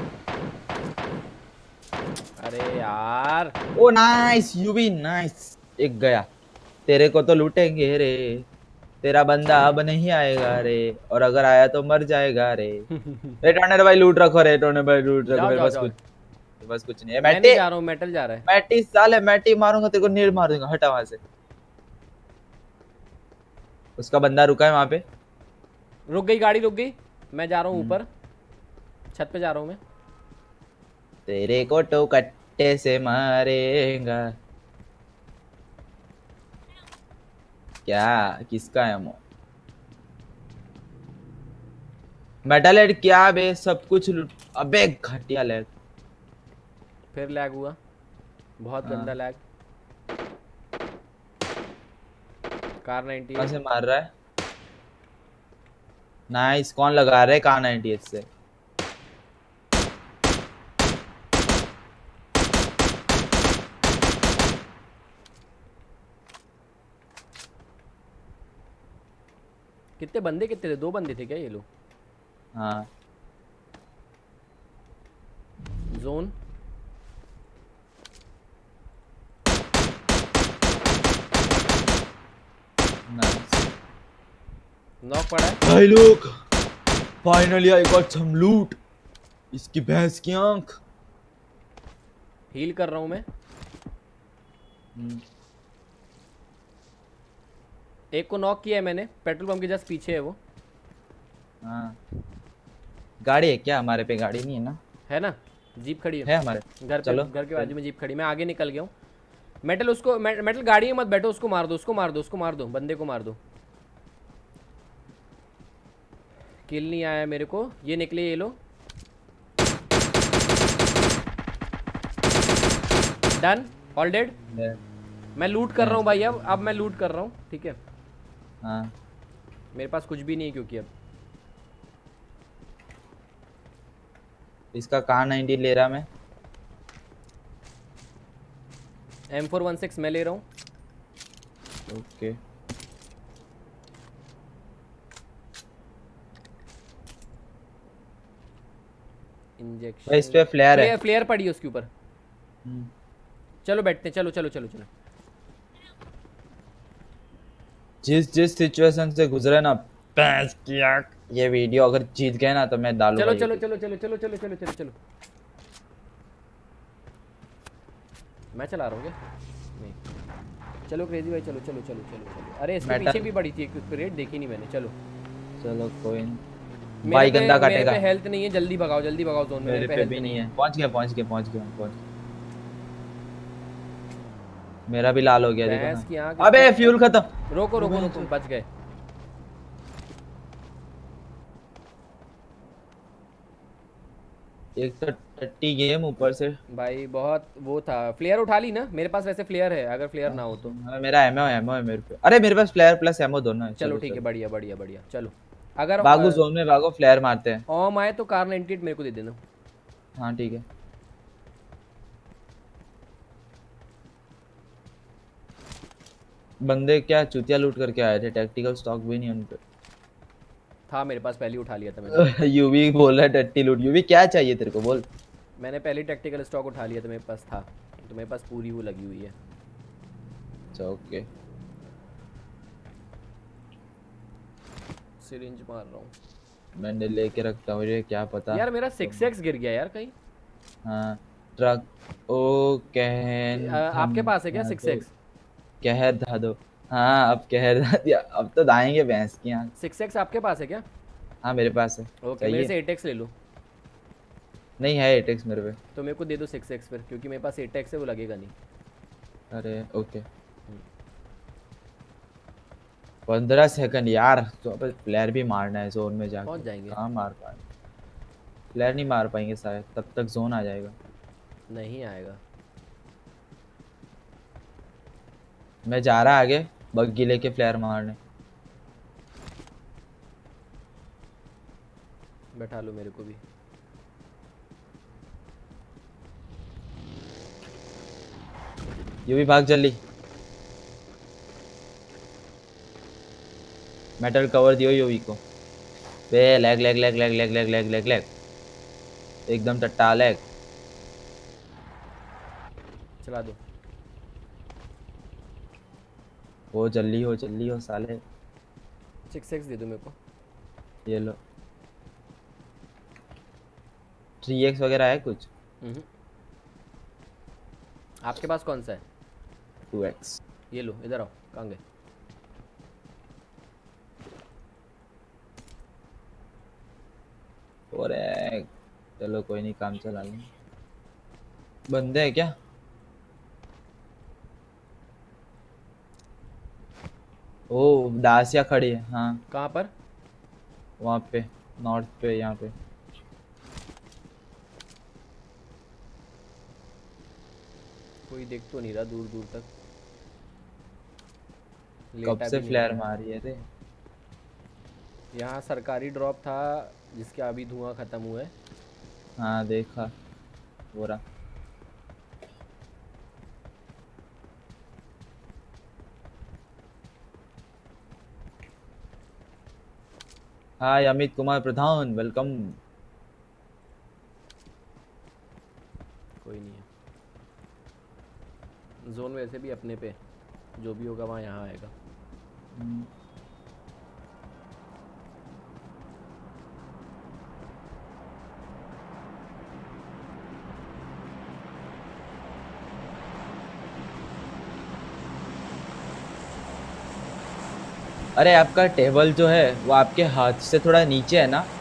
अरे यार। ओ नाइस यू भी नाइस। एक गया। तेरे को तो लूटेंगे रे, तेरा बंदा अब नहीं आएगा रे, और अगर आया तो मर जाएगा रे। रे टर्नर भाई लूट रखो रे, टर्नर भाई लूट रखो। जाओ मेरे जाओ पास जाओ। कुछ मेरे पास कुछ नहीं है। मैं नहीं मैटी जा रहा हूँ, मेटल जा रहा है। मैटी साले मैटी मारूंगा तेरे को, नीड़ मार दूंगा। हटा वहां से। उसका बंदा रुका है वहां पे। रुक गई गाड़ी, रुक गई। मैं जा रहा हूँ हम्म। ऊपर, छत पे जा रहा हूँ मैं। तेरे को तो कट्टे से मारेगा। क्या किसका है वो? मेटल हेड क्या बे, सब कुछ लूट। अबे घटिया लैग। फिर लैग हुआ, बहुत हाँ। गंदा लैग। कार नाइन्टी कहाँ एट। से मार रहा है? नाइस। कौन लगा रहे कार नाइनटी एट से? कितने बंदे, कितने थे? दो बंदे थे क्या ये लोग? हाँ। जोन। नाइस। नॉक पड़ा है। भाई लोग फाइनली आई गॉट सम लूट। इसकी भैंस की आंख। हील कर रहा हूँ मैं। हम्म। एक को नॉक किया है मैंने, पेट्रोल पंप के जस्ट पीछे है वो। हाँ। गाड़ी है क्या हमारे पे? गाड़ी नहीं है ना? है ना, जीप खड़ी है। है हमारे। घर पे, चलो घर के फिर। बाजू में जीप खड़ी। मैं आगे निकल गया हूँ। मेटल उसको, मे, मेटल गाड़ी में मत बैठो, उसको मार दो, उसको मार दो, उसको मार दो, बंदे को मार दो। किल नहीं आया मेरे को। ये निकले ये लो। Done, all dead. मैं लूट कर रहा हूँ भाई, अब अब मैं लूट कर रहा हूँ, ठीक है। हाँ। मेरे पास कुछ भी नहीं है क्योंकि अब इसका कार नाइनटी ले रहा मैं। एम फोर वन सिक्स मैं ले रहा हूँ। ओके। इंजेक्शन। इस पे फ्लेयर है। फ्लेयर, फ्लेयर पड़ी है उसके ऊपर। हम्म। चलो बैठते हैं, चलो चलो चलो चलो। जिस जिस सिचुएशन से गुजरे ना, पैस की आंख, ये वीडियो अगर जीत गए ना तो मैं डालूंगा चलो चलो YouTube। चलो चलो चलो चलो चलो चलो चलो। मैं चला रहा हूँ क्या? नहीं। चलो क्रेजी भाई, चलो चलो चलो चलो चलो। अरे इसके मेटल। पीछे भी पड़ी थी एक रेड, देखी नहीं मैंने। चलो चलो कोई नहीं। मेरे भाई पे, गंदा मेरे काटेगा। पे हेल्थ नहीं है, जल्दी भगाओ जल्दी भगाओ जोन में। मेरे मेरे पे पे हेल्थ भी नहीं नहीं है। है। पहुंच गया पहुंच गया पहुंच गया पहुंच गया। मेरा भी लाल हो गया देखो भैंस ना। की आंख। अबे फ्यूल खत्म। रोको रोको रोको, बच गए। एक तो टट्टी गेम ऊपर से। भाई बहुत वो था। फ्लेयर उठा ली ना? मेरे पास वैसे फ्लेयर है, अगर फ्लेयर ना हो तो। हाँ, मेरा एमओ एमओ है मेरे पे। अरे मेरे पास फ्लेयर प्लस एमओ दोनों है। चलो चलो ठीक है, चलो बढ़िया बढ़िया बढ़िया। चलो अगर भागो जोन में भागो, फ्लेयर मारते हैं। ओम आए तो कार नाइंटी एट मेरे को दे देना। हाँ ठीक है। बंदे क्या चूतिया लूट करके आए थे, टैक्टिकल स्टॉक भी नहीं उन पे। था मेरे पास, पहले ही उठा लिया था मैंने। यूवी बोल रहा है टट्टी लूट। यूवी क्या चाहिए तेरे को बोल। मैंने पहले ही टैक्टिकल स्टॉक उठा लिया था, मेरे पास था। तो मेरे पास पूरी वो लगी हुई है। अच्छा ओके। सिरिंज मार रहा हूँ। मैंने लेके रखता हूँ, ये क्या पता। यार मेरा सिक्स एक्स गिर गया यार कहीं। हाँ ट्रक ओ कहन आ, आपके पास है क्या सिक्स एक्स? कहर धा दो। हाँ अब कहर धा दिया, अब तो दाएंगे भैंस की यहाँ। सिक्स एक्स आपके पास है क्या? हाँ मेरे पास है। ओके, मेरे से एट एक्स ले लो। नहीं है एट एक्स मेरे पे। तो मेरे को दे दो सिक्स एक्स फिर, क्योंकि मेरे पास एट एक्स है, वो लगेगा नहीं। अरे ओके। पंद्रह सेकंड यार, तो अब प्लेयर भी मारना है जोन में जाके। पहुंच जाएंगे। कहाँ मार पाए, प्लेयर नहीं मार पाएंगे शायद, तब तक जोन आ जाएगा। नहीं आएगा। मैं जा रहा आगे बग्गी लेके फ्लेयर मारने। बैठा लो मेरे को भी। ये भी भाग जल्दी। मेटल कवर दियो यूवी को। बे lag lag lag lag lag lag lag lag lag एकदम टट्टा लैग। चला दो। हो जल्दी हो जल्दी हो साले। सिक्स एक्स दे दो मेरे को। ये लो। थ्री एक्स वगैरह है कुछ? हम्म। आपके पास कौन सा है? Two X. ये लो, इधर आओ। कहाँ गए? और एक चलो कोई नहीं, काम चला लेंगे। बंदे है क्या? ओ दासिया खड़ी है। हाँ कहाँ पर? वहाँ पे नॉर्थ पे, यहाँ पे। कोई देख तो नहीं रहा दूर दूर तक। कब से फ्लेयर मारी है थे। यहाँ सरकारी ड्रॉप था जिसका अभी धुआं खत्म हुआ है। हाँ देखा हो रहा। Hi Amit Kumar Pradhan, welcome. कोई नहीं है। जोन वैसे भी अपने पे, जो भी होगा वहाँ यहाँ आएगा। अरे आपका टेबल जो है वो आपके हाथ से थोड़ा नीचे है ना?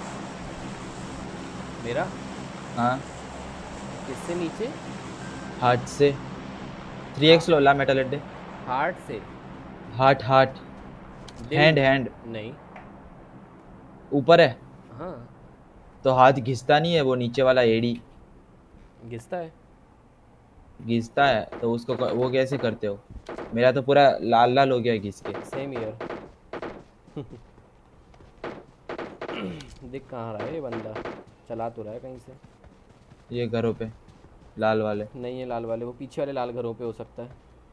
मेरा? हाँ किससे नीचे? हाथ से। थ्री एक्स लो ला मेटल अड्डे। हार्ट से? हार्ट हार्ट हैंड हैंड नहीं ऊपर है। हाँ तो हाथ घिसता नहीं है वो नीचे वाला एड़ी? घिसता है। घिसता है तो उसको वो कैसे करते हो? मेरा तो पूरा लाल लाल हो गया घिस के। Same year. दिख कहाँ रहा है ये बंदा? चला तो रहा है कहीं से। ये घरों पे लाल वाले नहीं है लाल वाले, वो पीछे वाले लाल घरों पे हो सकता है।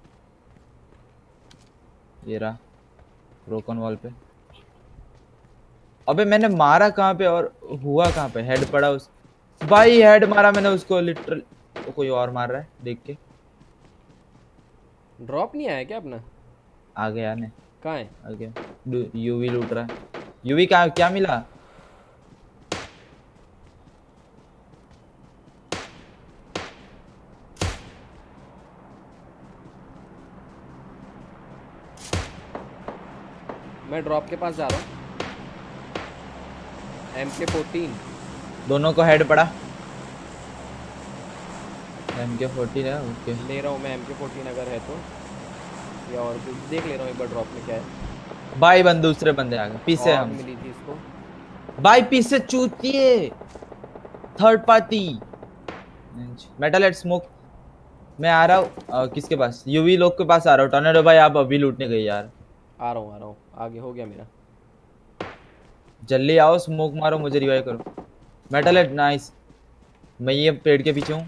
ये रहा ब्रोकन वॉल पे। अबे मैंने मारा कहाँ पे और हुआ कहाँ पे? हेड पड़ा उस भाई, हेड मारा मैंने उसको लिटरल। तो कोई और मार रहा है देख के। ड्रॉप नहीं आया क्या अपना? आ गया ने। कहाँ है? आ गया। यूवी लूट रहा है। यूवी का क्या मिला? मैं ड्रॉप के पास जा रहा हूँ। एम के फोर्टीन दोनों को हेड पड़ा। एम के फोर्टीन है ओके। ले रहा हूँ मैं एम के फोर्टीन अगर है तो, या और कुछ देख ले रहा हूँ एक बार ड्रॉप में क्या है। भाई बंद दूसरे बंदे आ गए पीछे। हम मिली थी इसको भाई पीछे चूतिए third party. Metal head smoke. मैं आ रहा हूँ किसके पास, यूवी लोग के पास आ रहा हूँ। टॉर्नेडो भाई आप अभी लूटने गए यार। आ रहा हूँ आ रहा हूँ, आगे हो गया मेरा। जल्दी आओ, स्मोक मारो, मुझे रिवाइव करो। Metal head nice. मैं ये पेड़ के पीछे हूँ।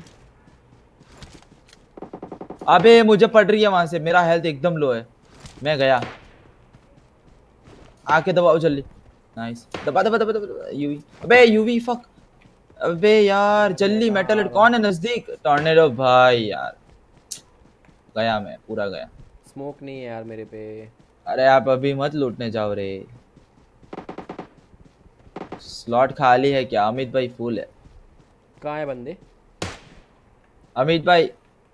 अबे मुझे पड़ रही है वहां से, मेरा हेल्थ एकदम लो है। मैं गया, आके दबाओ जल्दी। नाइस, दबा दबा दबा दबा यूवी। अबे यूवी फक। अबे यार जल्दी, मेटल हेड कौन है नजदीक? टॉर्नेडो भाई यार, गया मैं, पूरा गया। स्मोक नहीं है यार मेरे पे। अरे आप अभी मत लूटने जाओ रे। स्लॉट खाली है क्या? अमित भाई फुल है। कहाँ है बंदे? अमित भाई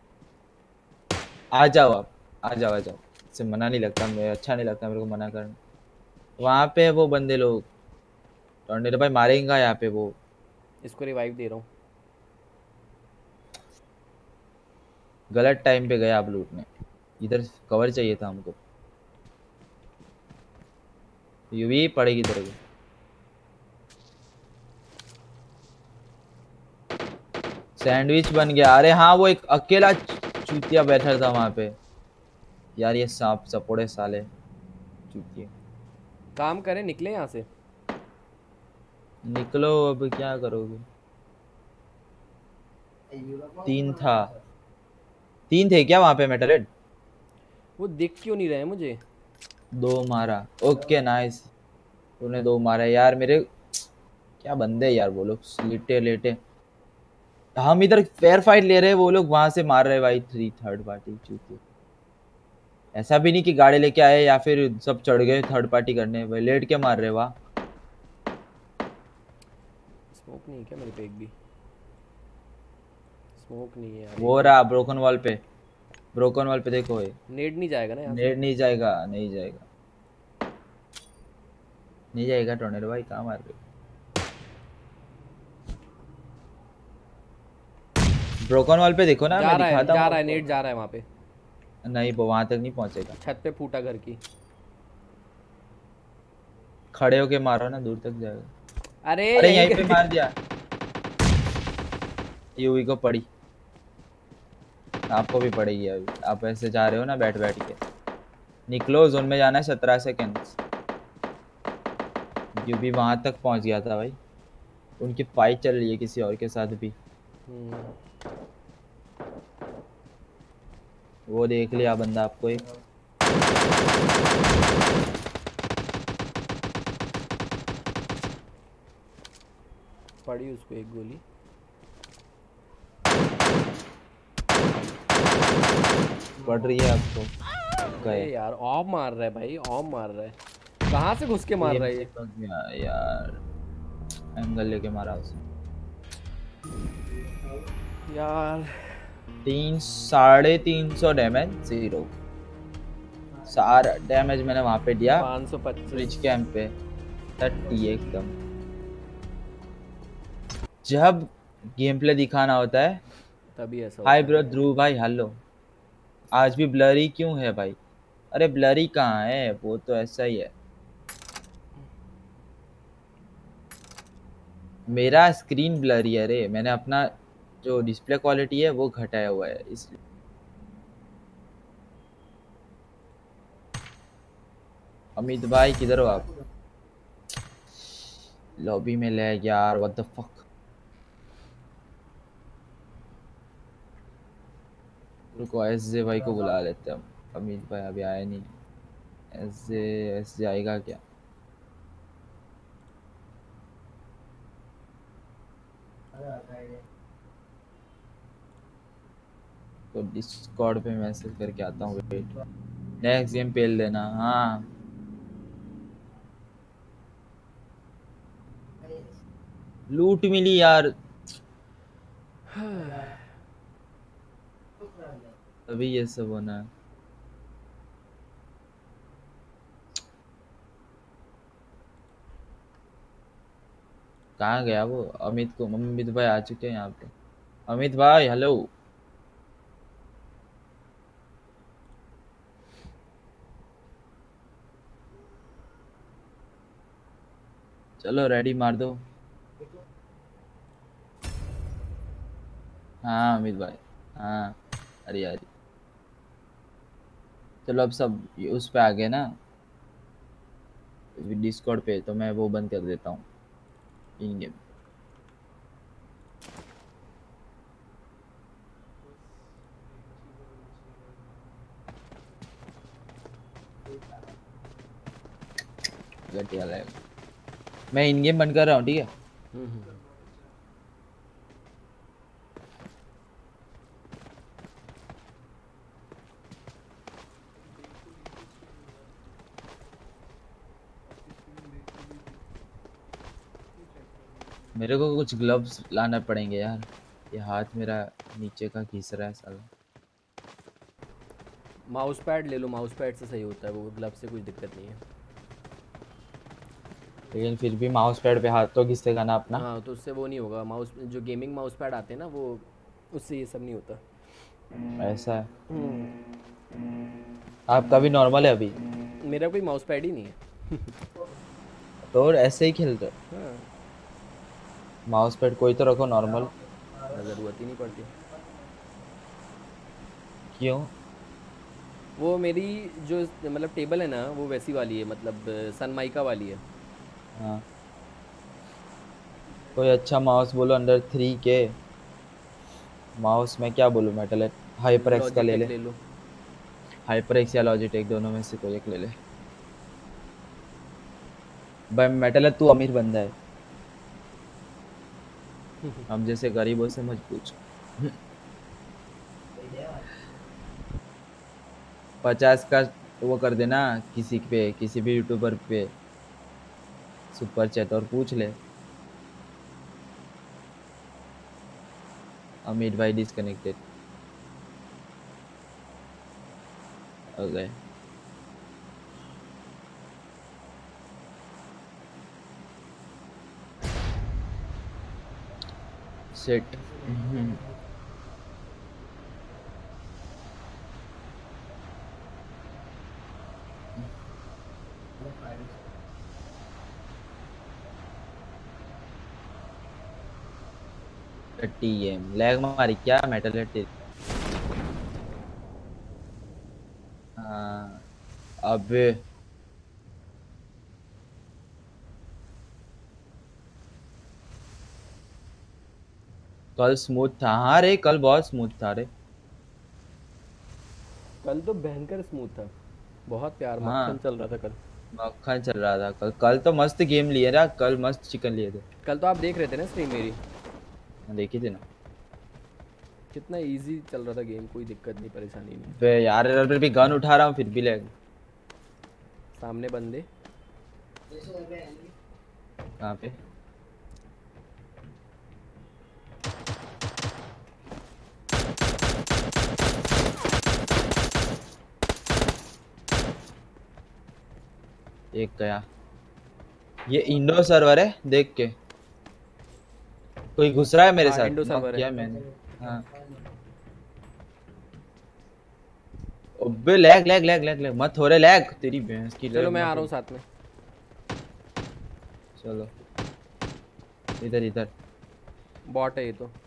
आ जाओ, आप आ जाओ आ जाओ। इससे मना नहीं लगता, मुझे अच्छा नहीं लगता मेरे को मना करना। वहां पे है वो बंदे लोग। टॉर्नेडो भाई मारेगा यहाँ पे वो। इसको रिवाइव दे रहा हूँ। गलत टाइम पे गया आप लूटने, इधर कवर चाहिए था हमको। यूवी पड़ेगी तेरे को। सैंडविच बन गया। अरे हाँ, वो एक अकेला चूतिया बैठा था वहां पे। यार ये सांप सपोड़े साले चूतिए। काम करें, निकले यहाँ से। निकलो, अब क्या करोगे? तीन था, तीन थे क्या वहां पे मेटल हेड? वो दिख क्यों नहीं रहे मुझे? दो मारा। Okay nice. तूने दो मारा यार मेरे। क्या बंदे यार वो लोग, लेटे लेटे। हम इधर फेयर फाइट ले रहे हैं, वो लोग वहां से मार रहे हैं भाई। थ्री थर्ड पार्टी चूतिए। ऐसा भी नहीं कि गाड़ी लेके आए या फिर सब चढ़ गए थर्ड पार्टी करने भाई, लेट के मार रहे वाह। स्मोक नहीं है क्या मेरे पे? एक भी स्मोक नहीं है यार, एक वो भी। रहा ब्रोकन वॉल पे। ब्रोकन वॉल पे देखो ये। नेड नहीं जाएगा ना यहाँ से? नेट नहीं जाएगा, नहीं जाएगा, नहीं जाएगा। टोर्नेडो भाई कहाँ मार रहे हो? ब्रोकन वॉल पे देखो ना, जा मैं रहा है दिखाता जा हूँ रहा है, आपको। नेड जा रहा है वहाँ पे। नहीं वो वहां तक नहीं पहुंचेगा। छत पे फूटा घर की। खड़े होके मारो ना, दूर तक जाएगा। अरे अरे यहीं यहीं पे करके। मार दिया। यूवी को पड़ी। आपको भी पड़ेगी अभी, आप ऐसे जा रहे हो ना बैठ बैठ के। निकलो, जोन में जाना है, सत्रह सेकेंड। यूवी वहां तक पहुंच गया था भाई। उनकी फाइट चल रही है किसी और के साथ भी। हम्म, वो देख लिया बंदा आपको एक। पड़ी उसको एक गोली। पड़ रही है आपको। अरे गए। यार ऑफ मार रहा है भाई, ऑफ मार रहा है। कहाँ से घुस के मार एम रहा है से ये? फंस गया यार। एंगल लेके मारा उसे। यार तीन साढ़े तीन सौ डैमेज, जीरो। सारा डैमेज मैंने वहां पे दिया। पाँच सौ ब्रिज पच्चीस कैंप पे थर्टी एकदम। जब गेम प्ले दिखाना होता है। तभी ऐसा हाय होता ब्रो है। ध्रुव भाई, हेलो। आज भी ब्लरी क्यों है भाई? अरे ब्लरी कहाँ है, वो तो ऐसा ही है। मेरा स्क्रीन ब्लरी है रे, मैंने अपना जो डिस्प्ले क्वालिटी है वो घटाया हुआ है इसलिए। अमित भाई किधर हो आप? लॉबी में लैग यार, व्हाट द फक। रुको एस जे भाई को बुला लेते हैं हम। अमित भाई अभी आया नहीं। एस जे एस जे आएगा क्या? तो डिस्कॉर्ड पे मैसेज करके आता हूँ, वेट। नेक्स्ट गेम पेल देना हाँ। लूट मिली यार, तभी ये सब होना है। कहाँ गया वो अमित को? अमित भाई आ चुके हैं यहाँ पे। अमित भाई हेलो। चलो रेडी मार दो। हाँ अमित भाई। हाँ अरे यार, चलो अब सब उस पे आ गए ना डिस्कॉर्ड पे, तो मैं वो बंद कर देता हूँ इन गेम। घटिया लगेगा। मैं इन गेम बंद कर रहा हूँ, ठीक है। हम्म हम्म। मेरे को कुछ ग्लव्स लाना पड़ेंगे यार, ये हाथ मेरा नीचे का घिस रहा है साला। माउस पैड ले लो, माउस पैड से सही होता है वो, ग्लव से कुछ दिक्कत नहीं है। लेकिन फिर भी माउस पैड पे हाथ तो घिसेगा ना अपना। हाँ तो उससे वो नहीं होगा, माउस जो गेमिंग माउस पैड आते हैं ना वो, उससे ये सब नहीं होता। ऐसा है। हम्म। आपका भी नॉर्मल है अभी? मेरा कोई माउस पैड ही नहीं है। तो और ऐसे ही खेलते हो? हाँ। माउस पैड कोई तो रखो नॉर्मल। ज़रूरत ही नहीं पड़ती। क्यों? वो मेरी जो मतलब टेबल है ना वो वैसी वाली है, मतलब सनमाइका वाली है। हाँ, कोई अच्छा माउस बोलो अंडर थ्री के। माउस में क्या बोलूँ, मेटल हाइपर एक्स का ले लॉजिटेक ले। ले लो। हाइपर एक्स या लॉजिटेक, दोनों में से कोई एक ले ले। भाई मेटल तू अमीर बंदा है, हम जैसे गरीबों से मत पूछ। पचास का वो कर देना किसी पे, किसी भी यूट्यूबर पे सुपर चैट और पूछ ले। अमित भाई डिस्कनेक्टेड हो गए। सेट। टीएम लैग मारी क्या मेटल है? हाँ। अबे कल स्मूथ था, हाँ रे कल बहुत स्मूथ था रे। कल तो भयंकर स्मूथ था, बहुत प्यार मक्खन हाँ चल रहा था कल। मक्खन चल रहा था कल। कल तो मस्त गेम लिए ना, कल मस्त चिकन लिए थे। कल तो आप देख रहे थे ना स्ट्रीम मेरी, हाँ, देखी थी ना। कितना इजी चल रहा था गेम, कोई दिक्कत नहीं, परेशानी नहीं। बे यार अगर भी गन उठा रहा हूँ फिर भी लैग। सामने बंदे। कहाँ पे? एक गया। ये इंडो सर्वर है देख के, कोई घुस रहा है मेरे हाँ इंडो साथ, नॉक सर्वर है। किया मैंने। हाँ। अबे lag lag lag lag lag मत हो रहे, लैग तेरी भैंस की चलो लैग मैं आ मत रहा हो। हूँ साथ में। चलो इधर इधर। बॉट है ये तो।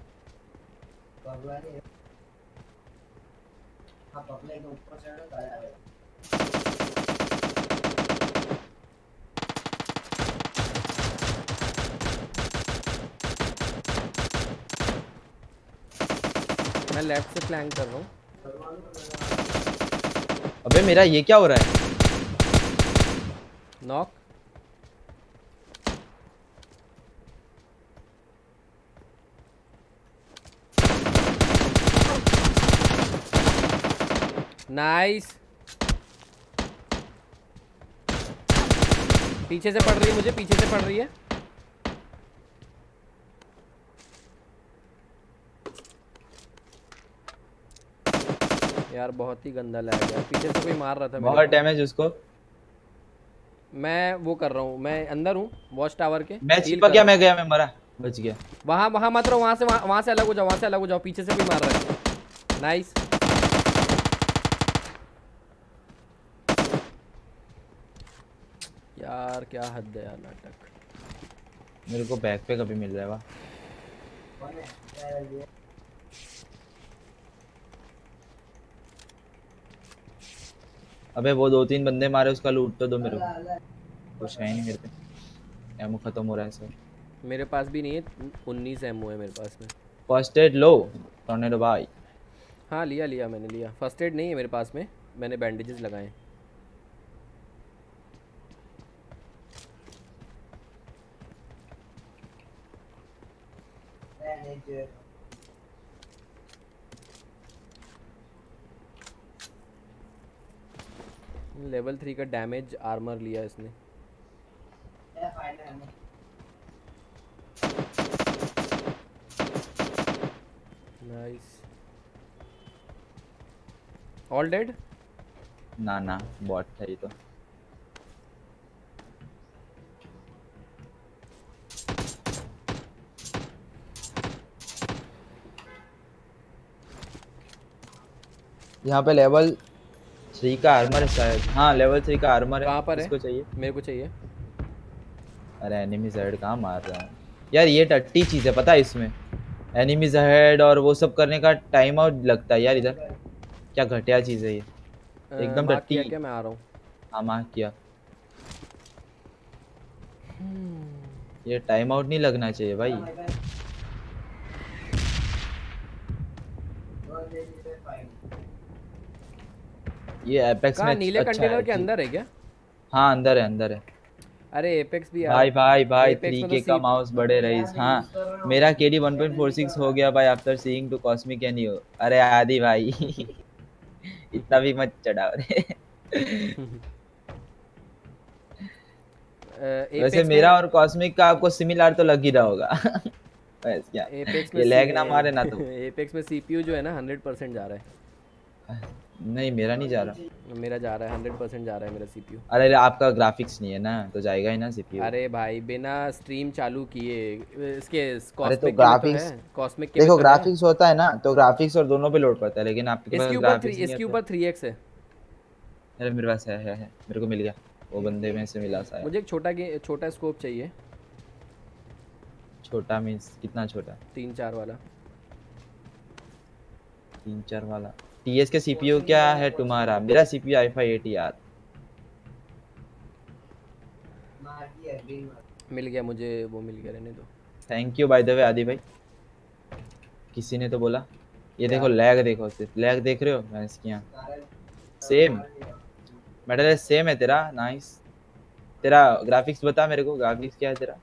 मैं लेफ्ट से फ्लैंक कर रहा हूँ। अबे मेरा ये क्या हो रहा है? नॉक। नाइस। पीछे से पड़ रही है मुझे, पीछे से पड़ रही है। यार बहुत ही गंदा लैग है, पीछे से कोई मार रहा था मेरे बहुत को। डैमेज उसको। मैं वो कर रहा हूँ, मैं अंदर हूँ वॉच टावर के, मैं हील चिपक कर गया, रहा मैं हूँ। गया, मैं मरा, बच गया। वहाँ वहाँ मत रहो, वहाँ से वहाँ वहाँ से अलग हो जाओ, वहाँ से अलग हो जाओ, पीछे से कोई मार रहा है। नाइस। यार क्या हद है यार नाटक। मेरे को बैक पे कभी मिल रहा है वाह। अबे वो दो तीन बंदे मारे, उसका लूट तो दो मेरे को। कुछ है ही नहीं मेरे पे, एमो खत्म हो रहा है सर। मेरे पास भी नहीं है, उन्नीस एमओ है मेरे पास में। फर्स्ट एड लो टॉर्नेडो भाई। हाँ लिया लिया मैंने लिया। फर्स्ट एड नहीं है मेरे पास में, मैंने बैंडेजेस लगाए। लेवल थ्री का डैमेज आर्मर लिया इसने। नाइस। All dead. ना ना बॉट था ये तो। यहाँ पे लेवल थ्री का आर्मर है शायद। हाँ लेवल थ्री का आर्मर है। कहाँ पर है? किसको चाहिए? मेरे को चाहिए। अरे एनिमीज हेड कहाँ मार रहा हूँ यार, ये टट्टी चीज है पता है इसमें। एनिमीज हेड और वो सब करने का टाइम आउट लगता है यार इधर। क्या घटिया चीज है ये, एकदम मार्क किया टट्टी। क्या? मैं आ रहा हूँ। हाँ मार्क किया। ये टाइम आउट नहीं लगना चाहिए भाई। ये एपेक्स में कहाँ? नीले अच्छा कंटेनर है के ठीक। अंदर है क्या? हाँ अंदर है अंदर है। अरे एपेक्स भी यार। भाई भाई भाई एपेक्स थ्री में तो के का सी। माउस बड़े रईस। हाँ मेरा KD one point four six हो गया भाई after seeing two cosmic and you. अरे आदि भाई इतना भी मत चढ़ाओ रे वैसे एपेक्स मेरा में। और कॉस्मिक का आपको सिमिलर तो लग ही रहा होगा बस क्या, एपेक्स में ये सी लैग ना मारे ना तो। एपेक्स में सीपीयू जो है ना हंड्रेड परसेंट जा रहा नहीं मेरा नहीं जा रहा। है। मेरा जा रहा है, हंड्रेड परसेंट जा रहा है मेरा सीपीयू। अरे आपका ग्राफिक्स नहीं है ना तो जाएगा ही ना सीपीयू। अरे भाई बिना स्ट्रीम चालू किए इसके अरे तो कॉस्मिक के में तो है। ग्राफिक्स कॉस्मिक के में देखो, तो है। ग्राफिक्स होता है ना तो ग्राफिक्स और दोनों पे लोड पड़ता है, लेकिन आपके इसके पास ऊपर थ्री ग्राफिक्स नहीं है इसके तो। ऊपर थ्री एक्स है। अरे मेरे पास है है है मेरे को मिल गया, वो बंदे में से मिला शायद। मुझे एक छोटा गे छोटा स्कोप चाहिए। छोटा मीन्स कितना छोटा? तीन चार वाला। तीन चार वाला। टीएस के सीपीयू क्या है तुम्हारा? मेरा सीपीयू आई फाई एटी यार। मिल गया मुझे, वो मिल गया, रहने दो। Thank you by the way Adi भाई। किसी ने तो बोला। ये क्या? देखो लैग, देखो सिर्फ लैग देख रहे हो मैं इसकी यहाँ। सेम मेटल सेम है तेरा। नाइस। तेरा ग्राफिक्स बता मेरे को, ग्राफिक्स क्या है तेरा?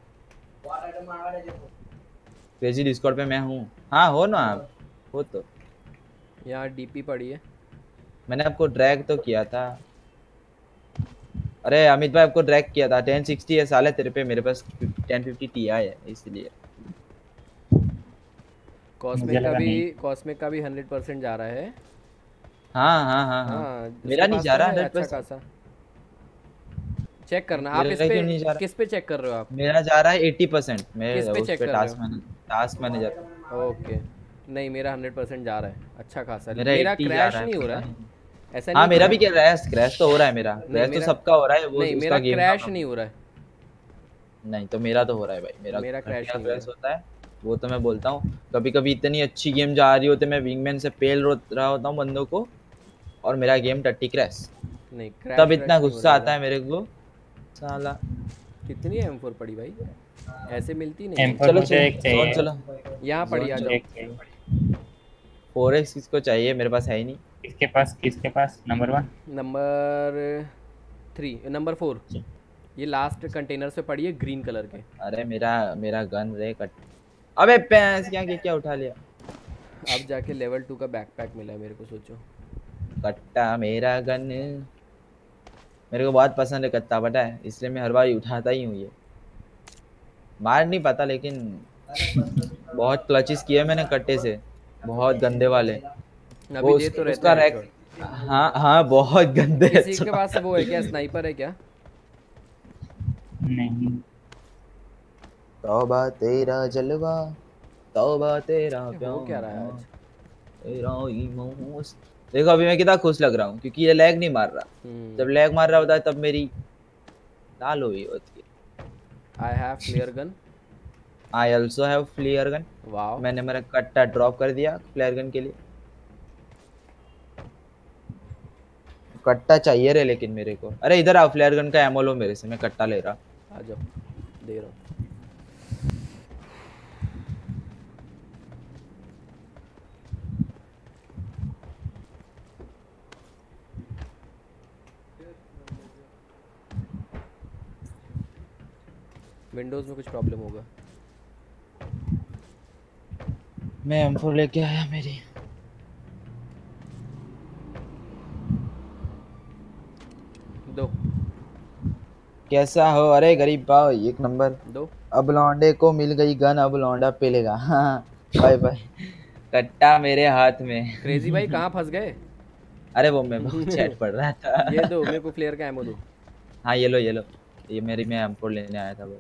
क्रेजी डिस्कॉर्ड पे मैं हूँ। हाँ हो ना आप, हो तो। यहाँ डीपी पड़ी है। मैंने आपको ड्रैग तो किया था। अरे अमित भाई आपको ड्रैग किया था। टेन सिक्सटी है साले तेरे पे, मेरे पास टेन फिफ्टी टी आई है इसलिए। कॉस्मिक का भी कॉस्मिक का भी हंड्रेड परसेंट जा रहा है। हाँ हाँ हाँ हाँ। हाँ मेरा उसके नहीं पास जा तो रहा है हंड्रेड अच्छा परसेंट। खासा। चेक करना आप इस मेरा पे। क्यों नहीं जा रहा? किस पे चेक कर रहे हो आप? मेरा जा रहा है एटी परसेंट। किस मैं पे उस चेक पे कर रहे टास्क हो? Manager, task manager. ओके। नहीं मेरा हंड्रेड परसेंट जा रहा है अच्छा खासा। मेरा मेरा एटी जा क्रैश रहा है नहीं हो रहा पता है। नहीं। ऐसा हाँ नहीं कि मेरा मैं। भी क्या रहा है, क्रैश तो हो रहा है। मेरा नहीं क्रैश तो मेरा। सबका हो रहा है, वो नहीं मेरा उसका गेम का क्रैश नहीं प्रॉब्लम। हो रहा है। नहीं तो मेरा तो हो रहा है भाई, मेरा मेरा क्रैश घटिया नहीं हो क्रैश रहा होता है। वो तो मैं बोलता हूँ। कभी कभी इतनी अच्छी गेम जा रही होती है, मैं विंगमैन से पेल रो रहा होता हूँ बंदों को, और मेरा गेम टट्टी क्रैश। है। नहीं तब क्रैश इतना क्रैश नहीं हो रहा गुस्सा आता मेरा। है मेरे को साला। कितनी है एम फोर पड़ी भाई? ऐसे मिलती नहीं एम है। फोर चलो मुझे चलो एक जोन चाहिए। चलो। यहाँ पड़ी, जोन आ मुझे चलो। जाओ। एक चाहिए। फोर एक्स किसको चाहिए? मेरे पास है ही नहीं। किसके पास किसके पास number one? Number three, number four. ये लास्ट कंटेनर से पड़ी है ग्रीन कलर के। अरे मेरा मेरा गन रे कट। अबे पैंस क्या क्या क्या उठा लिया। अब जाके लेवल टू का बैकपैक मिला है मेरे को, सोचो। कट्टा मेरा गन। मेरे को बहुत पसंद है कट्टा, पता है, इसलिए मैं हर बार उठाता ही हूँ ये। मार नहीं पाता लेकिन बहुत क्लचेस किए मैंने कट्टे से, बहुत गंदे वाले। अभी वो दे उस, तो रहता उसका है रैक। हेडशॉट। हाँ हाँ बहुत गंदे किसी के पास हेडशॉट। वो है क्या, स्नाइपर है क्या? नहीं। तौबा तेरा जलवा, तौबा तेरा ये हो क्या रहा है प्यार, आज? तेरा इमोस। देखो अभी मैं कितना खुश लग रहा हूँ क्योंकि ये लैग नहीं मार रहा। हम्म। जब लैग मार रहा होता है तब मेरी लाल हुई होती है। I have flare gun. I also have flare gun. Wow. मैंने मेरा कट्टा ड्रॉप कर दिया फ्लेयर गन के लिए। कट्टा चाहिए रे लेकिन मेरे को। अरे इधर आओ, फ्लेयर गन का एमो लो मेरे से, मैं कट्टा ले रहा। आ जाओ, दे रहा हूँ। विंडोज में कुछ प्रॉब्लम होगा। मैं एम फोर लेके आया मेरी। दो। कैसा हो? अरे गरीब भाव, एक नंबर। दो। अब लौंडे को मिल गई गन, अब लौंडा पेलेगा। हाँ बाय बाय। कट्टा मेरे हाथ में। क्रेजी भाई कहाँ फंस गए? अरे वो मैं चैट पढ़ रहा था। ये दो मेरे को, फ्लेयर का एमो दो। हाँ ये लो ये लो, ये मेरी मैं एम फोर लेने आया था वो।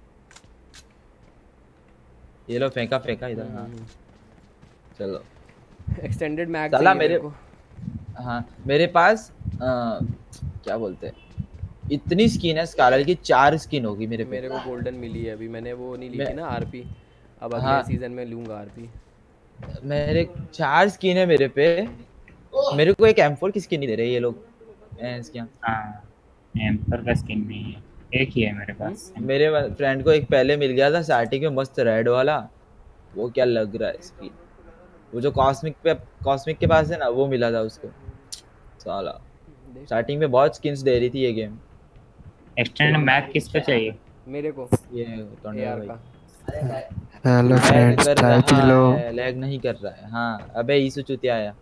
ये लो, फेंका फेंका इधर। हाँ चलो। एक्सटेंडेड मैग चला चाहिए मेरे को। हाँ मेरे पास आ, क्या बोलते हैं, इतनी स्किन है स्कारल की, चार स्किन होगी मेरे पे। मेरे को गोल्डन मिली है अभी, मैंने वो नहीं ली मैं- थी ना आरपी। अब अगले हाँ। सीजन में लूंगा आरपी। मेरे चार स्किन है मेरे पे। मेरे को एक एम फोर की स्किन नहीं दे रहे ये लोग। स्किन हाँ एम फोर का स्किन नहीं है, एक ही है मेरे पास। मेरे फ्रेंड को एक पहले मिल गया था स्टार्टिंग में, मस्त रेड वाला। वो क्या लग रहा है स्किन, वो जो कॉस्मिक पे कॉस्मिक के पास है ना, वो मिला था उसको। साला स्टार्टिंग में बहुत स्किन्स दे रही थी ये गेम। एक्सटेंडेड मैग किसको चाहिए? मेरे को ये एआर का। हेलो फ्रेंड्स, चाय पी लो। लैग नहीं कर रहा है। हाँ अबे ईसु चुतिया आया।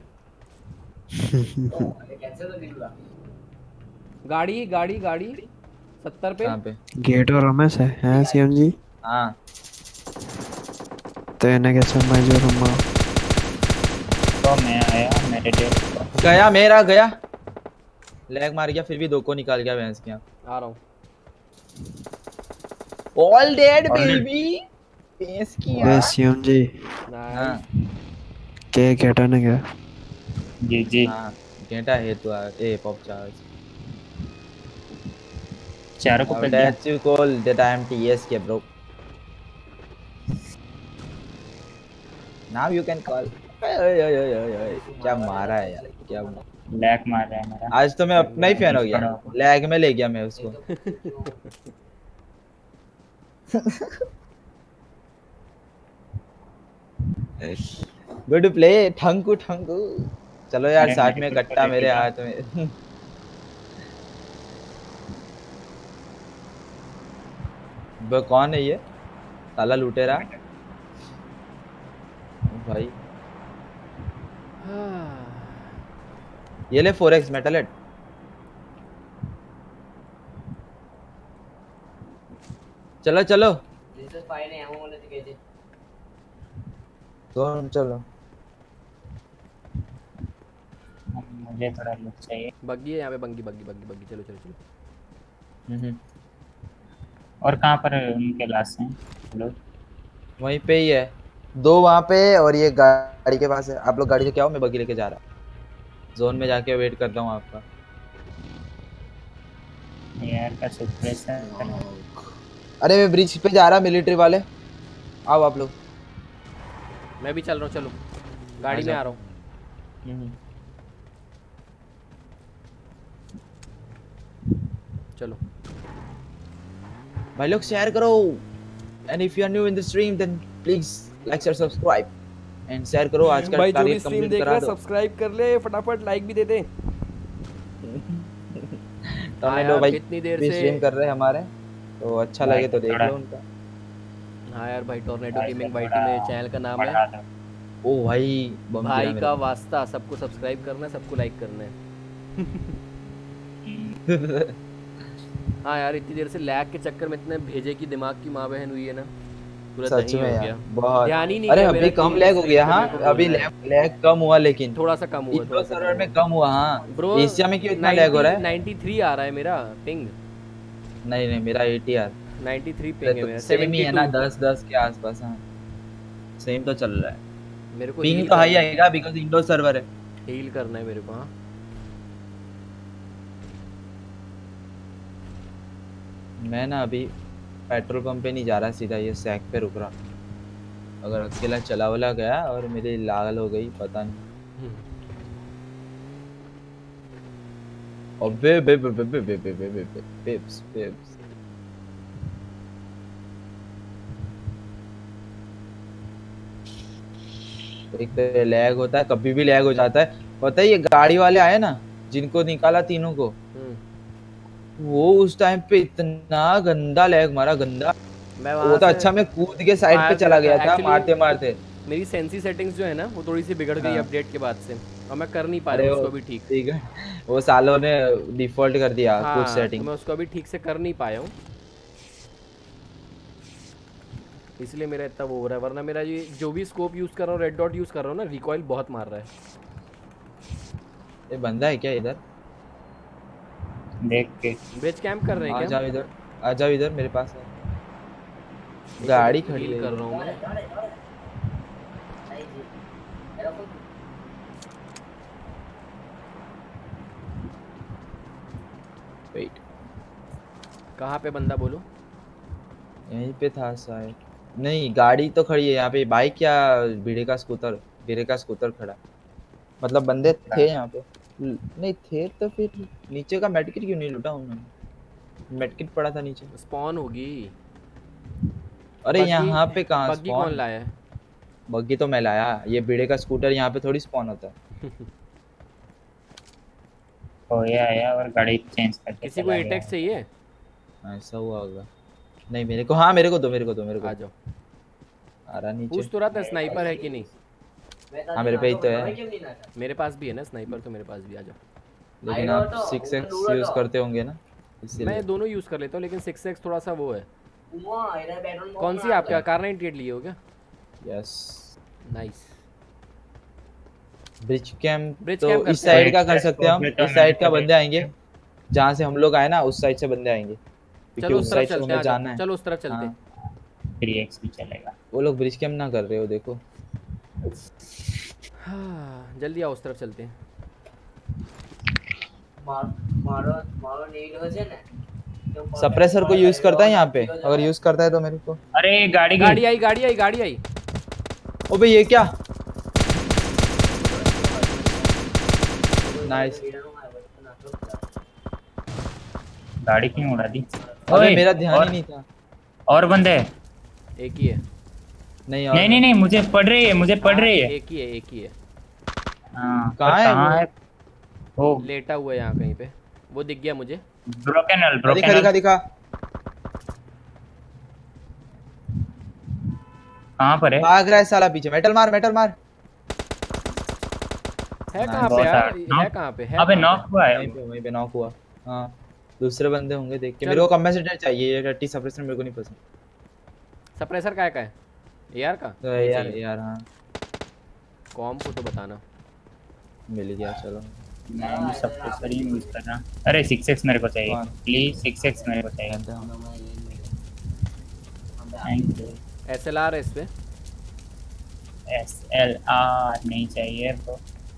गाड़ी गाड़ी गाड़ी सत्तर पे। कहाँ पे? गेट और रमेश है हैं सीएम जी? हाँ तो इन्हें कैसे मैं जो रम्मा तो मैं आया मेरे डेट को। गया, मेरा गया। लैग मार गया, फिर भी दो को निकाल गया भैंस के। आ रहा हूँ। All dead All dead. Baby. भैंस की ए यार। सीएम जी हाँ के गेटा ने क्या? जी जी हाँ गेटा है तो आ- ए पॉप चार्ज। चारों को I कर would दिया। ask you call that I am T S K bro. Now you can call. ओए, ओए, ओए, ओए, ओए, क्या मारा है यार, क्या लैग मार रहा है मेरा। आज तो मैं अपना ही फैन हो गया। लैग में ले गया मैं उसको। Good play thank you thank you. चलो यार अरे साथ मेरे में को कट्टा तो मेरे देखिए। हाथ में। वो कौन है ये साला लुटेरा भाई? ये ले फोर एक्स मेटल हेड। चलो चलो तो चलो। मुझे थोड़ा लुक चाहिए। बग्गी है यहाँ पे, बग्गी बग्गी बग्गी बग्गी। चलो चलो चलो। हम्म और कहाँ पर उनके लास्ट हैं लोग? वहीं पे ही है, दो वहाँ पे और ये गाड़ी के पास है। आप लोग गाड़ी से क्या हो, मैं बग्गी लेके जा रहा। जोन में जाके वेट करता हूँ आपका। यार का सप्रेसर। अरे मैं ब्रिज पे जा रहा, मिलिट्री वाले आओ आप लोग। मैं भी चल रहा हूँ, चलो गाड़ी में आ रहा हूँ। चलो भाई लोग शेयर करो, and if you are new in the stream then please like share subscribe and share करो। आज का भाई जो भी टारगेट स्ट्रीम कंप्लीट देख रहा करा है दो। सब्सक्राइब कर ले, फटाफट लाइक भी दे दे। टोर्नेडो भाई कितनी देर भी से स्ट्रीम कर रहे हैं हमारे, तो अच्छा लगे तो देख लो उनका। हाँ यार भाई, टोर्नेडो भाई गेमिंग से वाईटी थोड़ा में चैनल का नाम बढ़ा है। दो। ओ भाई बम गिरा भाई मेरे का को। वास्ता, सबको सब्सक्राइब करना है, सबको लाइक करना है। हाँ यार, इतनी देर से लैग के चक्कर में इतने भेजे की दिमाग की माँ बहन हुई है ना, पूरा सच दही में हो यार गया। बहुत। ध्यान ही नहीं अरे गया अभी मेरा कम कि लैग हो गया। stream हाँ करने को अभी बोल रहा है। लैग लैग कम हुआ, लेकिन थोड़ा सा कम हुआ, थोड़ा सा सर्वर में कम कम हुआ। हाँ हुआ ब्रो। एशिया में क्यों इतना लैग हो रहा है? तिरानवे आ रहा है मेरा पिंग। नहीं नहीं मेरा अस्सी यार तिरानवे पिंग है मेरा। सेम ही है ना, बहत्तर दस दस के आसपास। हाँ सेम तो चल रहा है। मेरे को पिंग हील तो हाई करना है, आएगा बिकॉज़ इंडोर सर्वर है। हील करना है मेरे को। हाँ मैं ना अभी पेट्रोल पंप पे नहीं जा रहा, सीधा ये सैक पे रुक रहा। अगर अकेला चला वला गया और मेरी लाल हो गई पता नहीं। अबे बे बे बे बे बे बे बे बे बे पिप्स पिप्स एक तो लैग होता है, कभी भी लैग हो जाता है। पता है ये गाड़ी वाले आए ना जिनको निकाला तीनों को, वो उस टाइम पे इतना गंदा लैग मारा, गंदा। मैं वो वहाँ तो से अच्छा मैं कूद के साइड पे चला गया था मारते मारते। मेरी सेंसी सेटिंग्स जो है ना वो थोड़ी सी बिगड़ गई हाँ। अपडेट के बाद से, और मैं कर नहीं पाया अरे उसको वो भी ठीक। ठीक है, वो सालों ने डिफॉल्ट कर दिया कुछ हाँ, तो सेटिंग। मैं उसको अभी ठीक से कर नहीं पाया हूँ, इसलिए मेरा इतना वो हो रहा है। वरना मेरा ये जो भी स्कोप यूज़ कर रहा हूँ, रेड डॉट यूज़ कर रहा हूँ ना, रिकॉइल बहुत मार रहा है। ये बंदा है क्या इधर? देख के ब्रिज कैंप कर रहे हैं आ क्या? जाओ इधर, आ जाओ इधर मेरे पास है। एक गाड़ी अभी खड़ी हील है कर इधर। रहा हूँ मैं। वेट, कहाँ पे बंदा बोलो? यहीं पे था शायद। नहीं गाड़ी तो खड़ी है यहाँ पे, बाइक या भिड़े का स्कूटर, भिड़े का स्कूटर खड़ा। मतलब बंदे थे यहाँ पे। ल- नहीं थे तो फिर नीचे का मेडकिट क्यों नहीं लूटा उन्होंने? मेडकिट पड़ा था नीचे। स्पॉन होगी। अरे बग्गी यहाँ पे कहाँ बग्गी कौन स्पॉन? लाया है? बग्गी तो मैं लाया, ये भिड़े का स्कूटर यहाँ पे थोड़ी स्पॉन होता है। खोया आया और गाड़ी चेंज करके किसी को चला गया। एटेक्स चाहिए? ऐसा हुआ होगा। नहीं मेरे को, हाँ मेरे को दो, मेरे को दो, मेरे को आ दो। जाओ। आ रहा नीचे। पूछ तो रहा था स्नाइपर है कि नहीं। हाँ मेरे पे ही तो है, मेरे पास भी है ना स्नाइपर, तो मेरे पास भी आ जाओ। लेकिन आप सिक्स एक्स यूज करते होंगे ना इसीलिए। मैं दोनों यूज़ कर लेता हूँ, लेकिन सिक्स एक्स थोड़ा सा वो है। कौन सी आपका कार नाइंटी एट लिए हो क्या? Yes. Nice. Bridge camp bridge तो कैंप इस करते हैं। साइड का कर सकते हैं हम, इस साइड का बंदे आएंगे जहाँ से हम लोग आए ना, उस साइड से बंदे आएंगे क्योंकि चलो उस उस तरफ साइड से चलते हैं, हमें आ जाना जाओ। है। चलो उस तरफ चलते हैं। हाँ, थ्री एक्स भी चलेगा। वो लोग ब्रिज कैंप ना कर रहे हो देखो। हाँ, जल्दी आओ उस तरफ चलते हैं। सप्रेसर को यूज करता है यहाँ पे? अगर यूज करता है तो मेरे को। अरे गाड़ी की गाड़ी आई, गाड़ी आई, गाड़ी आई। ओ भाई ये क्या? नाइस। गाड़ी क्यों उड़ा दी? अबे ओए, मेरा ध्यान और, ही नहीं था। और बंदे? एक ही है। नहीं और नहीं नहीं नहीं, मुझे पड़ रही है, मुझे पड़ हाँ, रही है। एक ही है, एक ही है। हाँ, कहाँ पर है कहाँ वो? है? वो लेटा हुआ है यहाँ कहीं पे, वो दिख गया मुझे। ब्रोकन हल, दिखा ब्रोकन दिखा हल। दिखा। कहाँ पर है? भाग रहा है साला पीछे। मेटल मार, मेटल मार। है ना, कहाँ पे बहुत यार? hard। है knock- कहाँ पे है? अबे कहाँ नॉक हुआ है। वहीं पे वहीं पे नॉक हुआ। हाँ दूसरे बंदे होंगे देख के। चलो। मेरे को कंपेंसेटर चाहिए, ये टट्टी सप्रेसर मेरे को नहीं पसंद। पे? सप्रेसर का है का है? एआर का? तो नहीं यार चाहिए। यार हाँ कॉम को तो बताना। मिल गया चलो। मैं भी सब कुछ सही यूज कर रहा। अरे सिक्स एक्स मेरे को चाहिए हाँ। प्लीज, सिक्स एक्स मेरे को चाहिए। जानते हैं। Thank you. एसएलआर है इस पे। एस एल आर नहीं चाहिए तो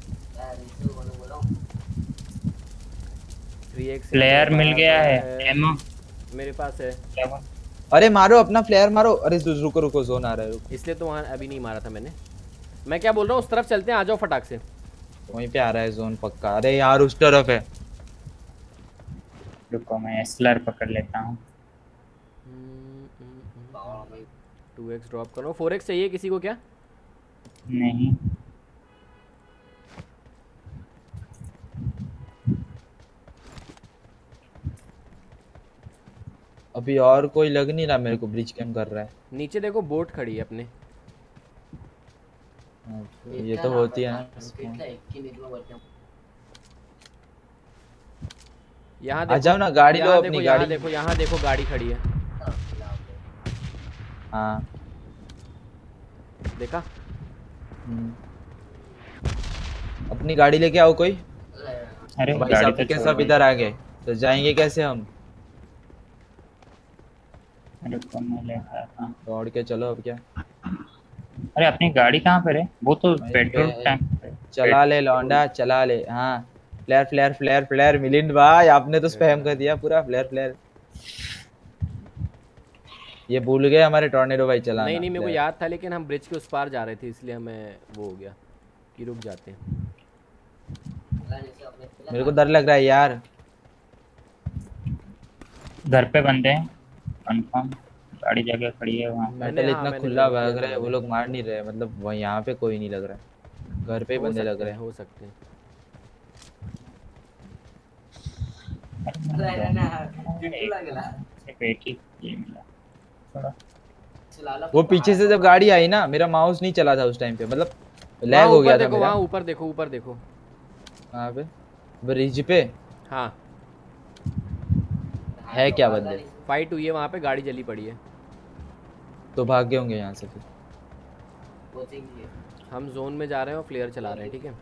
थ्री एक्स प्लेयर मिल गया है। एमो मेरे पास है, क्या हुआ? अरे मारो अपना फ्लेयर मारो। अरे रुको रुको, जोन आ रहा है, रुको। इसलिए तो वहाँ अभी नहीं मारा था मैंने। मैं क्या बोल रहा हूँ, उस तरफ चलते हैं, आ जाओ फटाक से। वहीं पे आ रहा है जोन पक्का। अरे यार उस तरफ है। रुको मैं एसलर पकड़ लेता हूँ। टू एक्स ड्रॉप करो। फोर एक्स चाहिए किसी को क्या? नहीं अभी और कोई लग नहीं रहा मेरे को ब्रिज कैम कर रहा है। नीचे देखो बोट खड़ी है अपने। हाँ, ये तो होती है ना। यहाँ आ देखो, जाओ ना, गाड़ी लो यहाँ अपनी देखो, यहाँ गाड़ी। देखो, यहाँ देखो गाड़ी खड़ी है। हाँ देखा? हम्म। अपनी गाड़ी लेके आओ कोई। अरे भाई गाड़ी साहब तो के छोड़ सब दी। इधर आ गए तो जाएंगे कैसे हम? रुको मैं लेता था। दौड़ के चलो अब क्या। अरे अपनी गाड़ी कहाँ पर है? वो तो वहीं पेट्रोल पे। टैंक पे। चला ले लौंडा, चला ले। हाँ flare flare flare flare. Milind भाई आपने तो स्पैम कर दिया पूरा फ्लेयर फ्लेयर। ये भूल गए हमारे टॉर्नेडो भाई चलाना। नहीं नहीं, मेरे को flare। याद था, लेकिन हम ब्रिज के उस पार जा रहे थे, इसलिए हमें वो हो गया कि रुक जाते हैं। मेरे को डर लग रहा है यार। घर पे बंदे हैं कंफर्म। गाड़ी जगह खड़ी है वहाँ। मेटल हाँ, इतना मैंने खुला जॉइन किया भाग था रहा है, वो मैंने। लोग मार नहीं रहे, मतलब वहाँ यहाँ पे कोई नहीं लग रहा है, घर पे ही हो बंदे लग सकते रहे हैं, हैं। हो सकते हैं। सिर्फ एक ही ये मिला थोड़ा। वो पीछे से जब गाड़ी आई ना, मेरा माउस नहीं चला था उस टाइम पे, मतलब वहाँ लैग हो ऊपर गया था देखो, मेरा। वहाँ ऊपर देखो, ऊपर देखो। कहाँ पे? ब्रिज पे हाँ, है क्या बंदे? फाइट हुई है वहाँ पे, गाड़ी जली पड़ी है। तो भाग गए होंगे यहाँ से फिर। हम जोन में जा रहे हैं और फ्लेयर चला रहे हैं, ठीक है।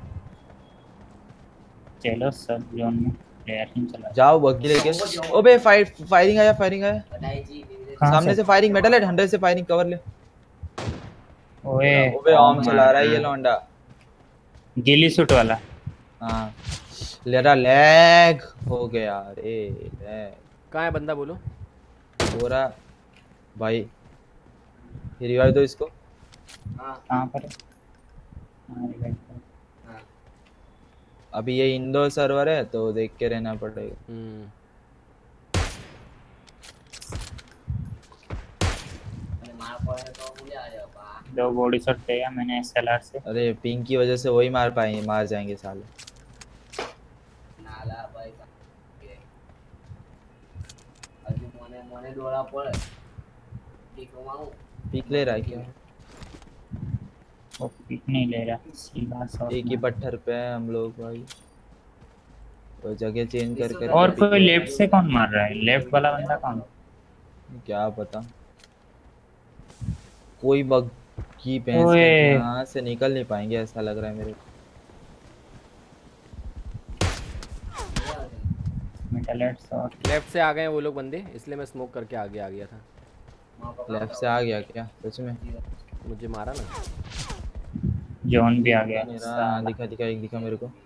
चलो सब जोन में प्लेयर ही चला। जाओ बग्गी लेके। ओबे फाइट फायरिंग आया, फायरिंग आया कहाँ सामने से? से, फायरिंग मेटल है, हंड्रेड से फायरिंग, कवर ले। ओए ओबे ऑम चला रहा है ये मार लौंडा। गिली सूट वाला। हाँ लेरा लैग हो गया रे, लैग कहाँ है बंदा, बोलो। हो रहा भाई। रिवाइव दो इसको। कहाँ पर है? हाँ, revive करो। अभी ये इंडोर सर्वर है तो देख के रहना पड़ेगा। हम्म दो बॉडी शॉट दिया मैंने एसएलआर से। अरे पिंक की वजह से वही मार पाएंगे, मार जाएंगे साले। पिक ले रहा है क्या? वो पिक नहीं ले रहा, सीधा शॉट। एक ही पत्थर पे है हम लोग भाई, तो जगह चेंज कर कर और के pick कोई ले लेफ्ट से कौन मार रहा है? लेफ्ट वाला बंदा कौन? क्या पता, कोई बग की भैंस ओए। यहाँ से निकल नहीं पाएंगे ऐसा लग रहा है मेरे को। Metal head shot. लेफ्ट से आ गए हैं वो लोग बंदे, इसलिए मैं स्मोक करके आगे आ गया था। लेफ्ट से आ गया क्या सच में? मुझे मारा ना। जोन भी आ गया। मेरा हाँ, दिखा दिखा एक दिखा मेरे को।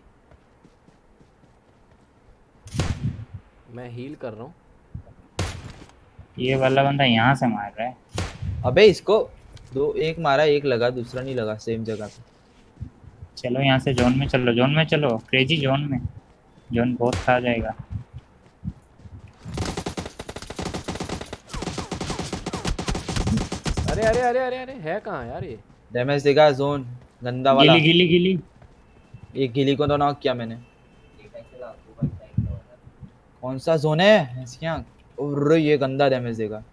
मैं हील कर रहा हूँ। ये वाला बंदा यहाँ से मार रहा है। अबे इसको दो, एक मारा एक लगा, दूसरा नहीं लगा सेम जगह पे। चलो यहाँ से जोन में चलो, जोन में चलो, क्रेजी जोन में। जोन बहुत खा जाएगा। अरे अरे अरे अरे अरे है कहाँ यार ये? डैमेज देगा जोन गंदा वाला। गिली गिली गिली। एक गिली को तो नॉक किया मैंने। कौन सा जोन है इसके? और ये गंदा डैमेज देगा।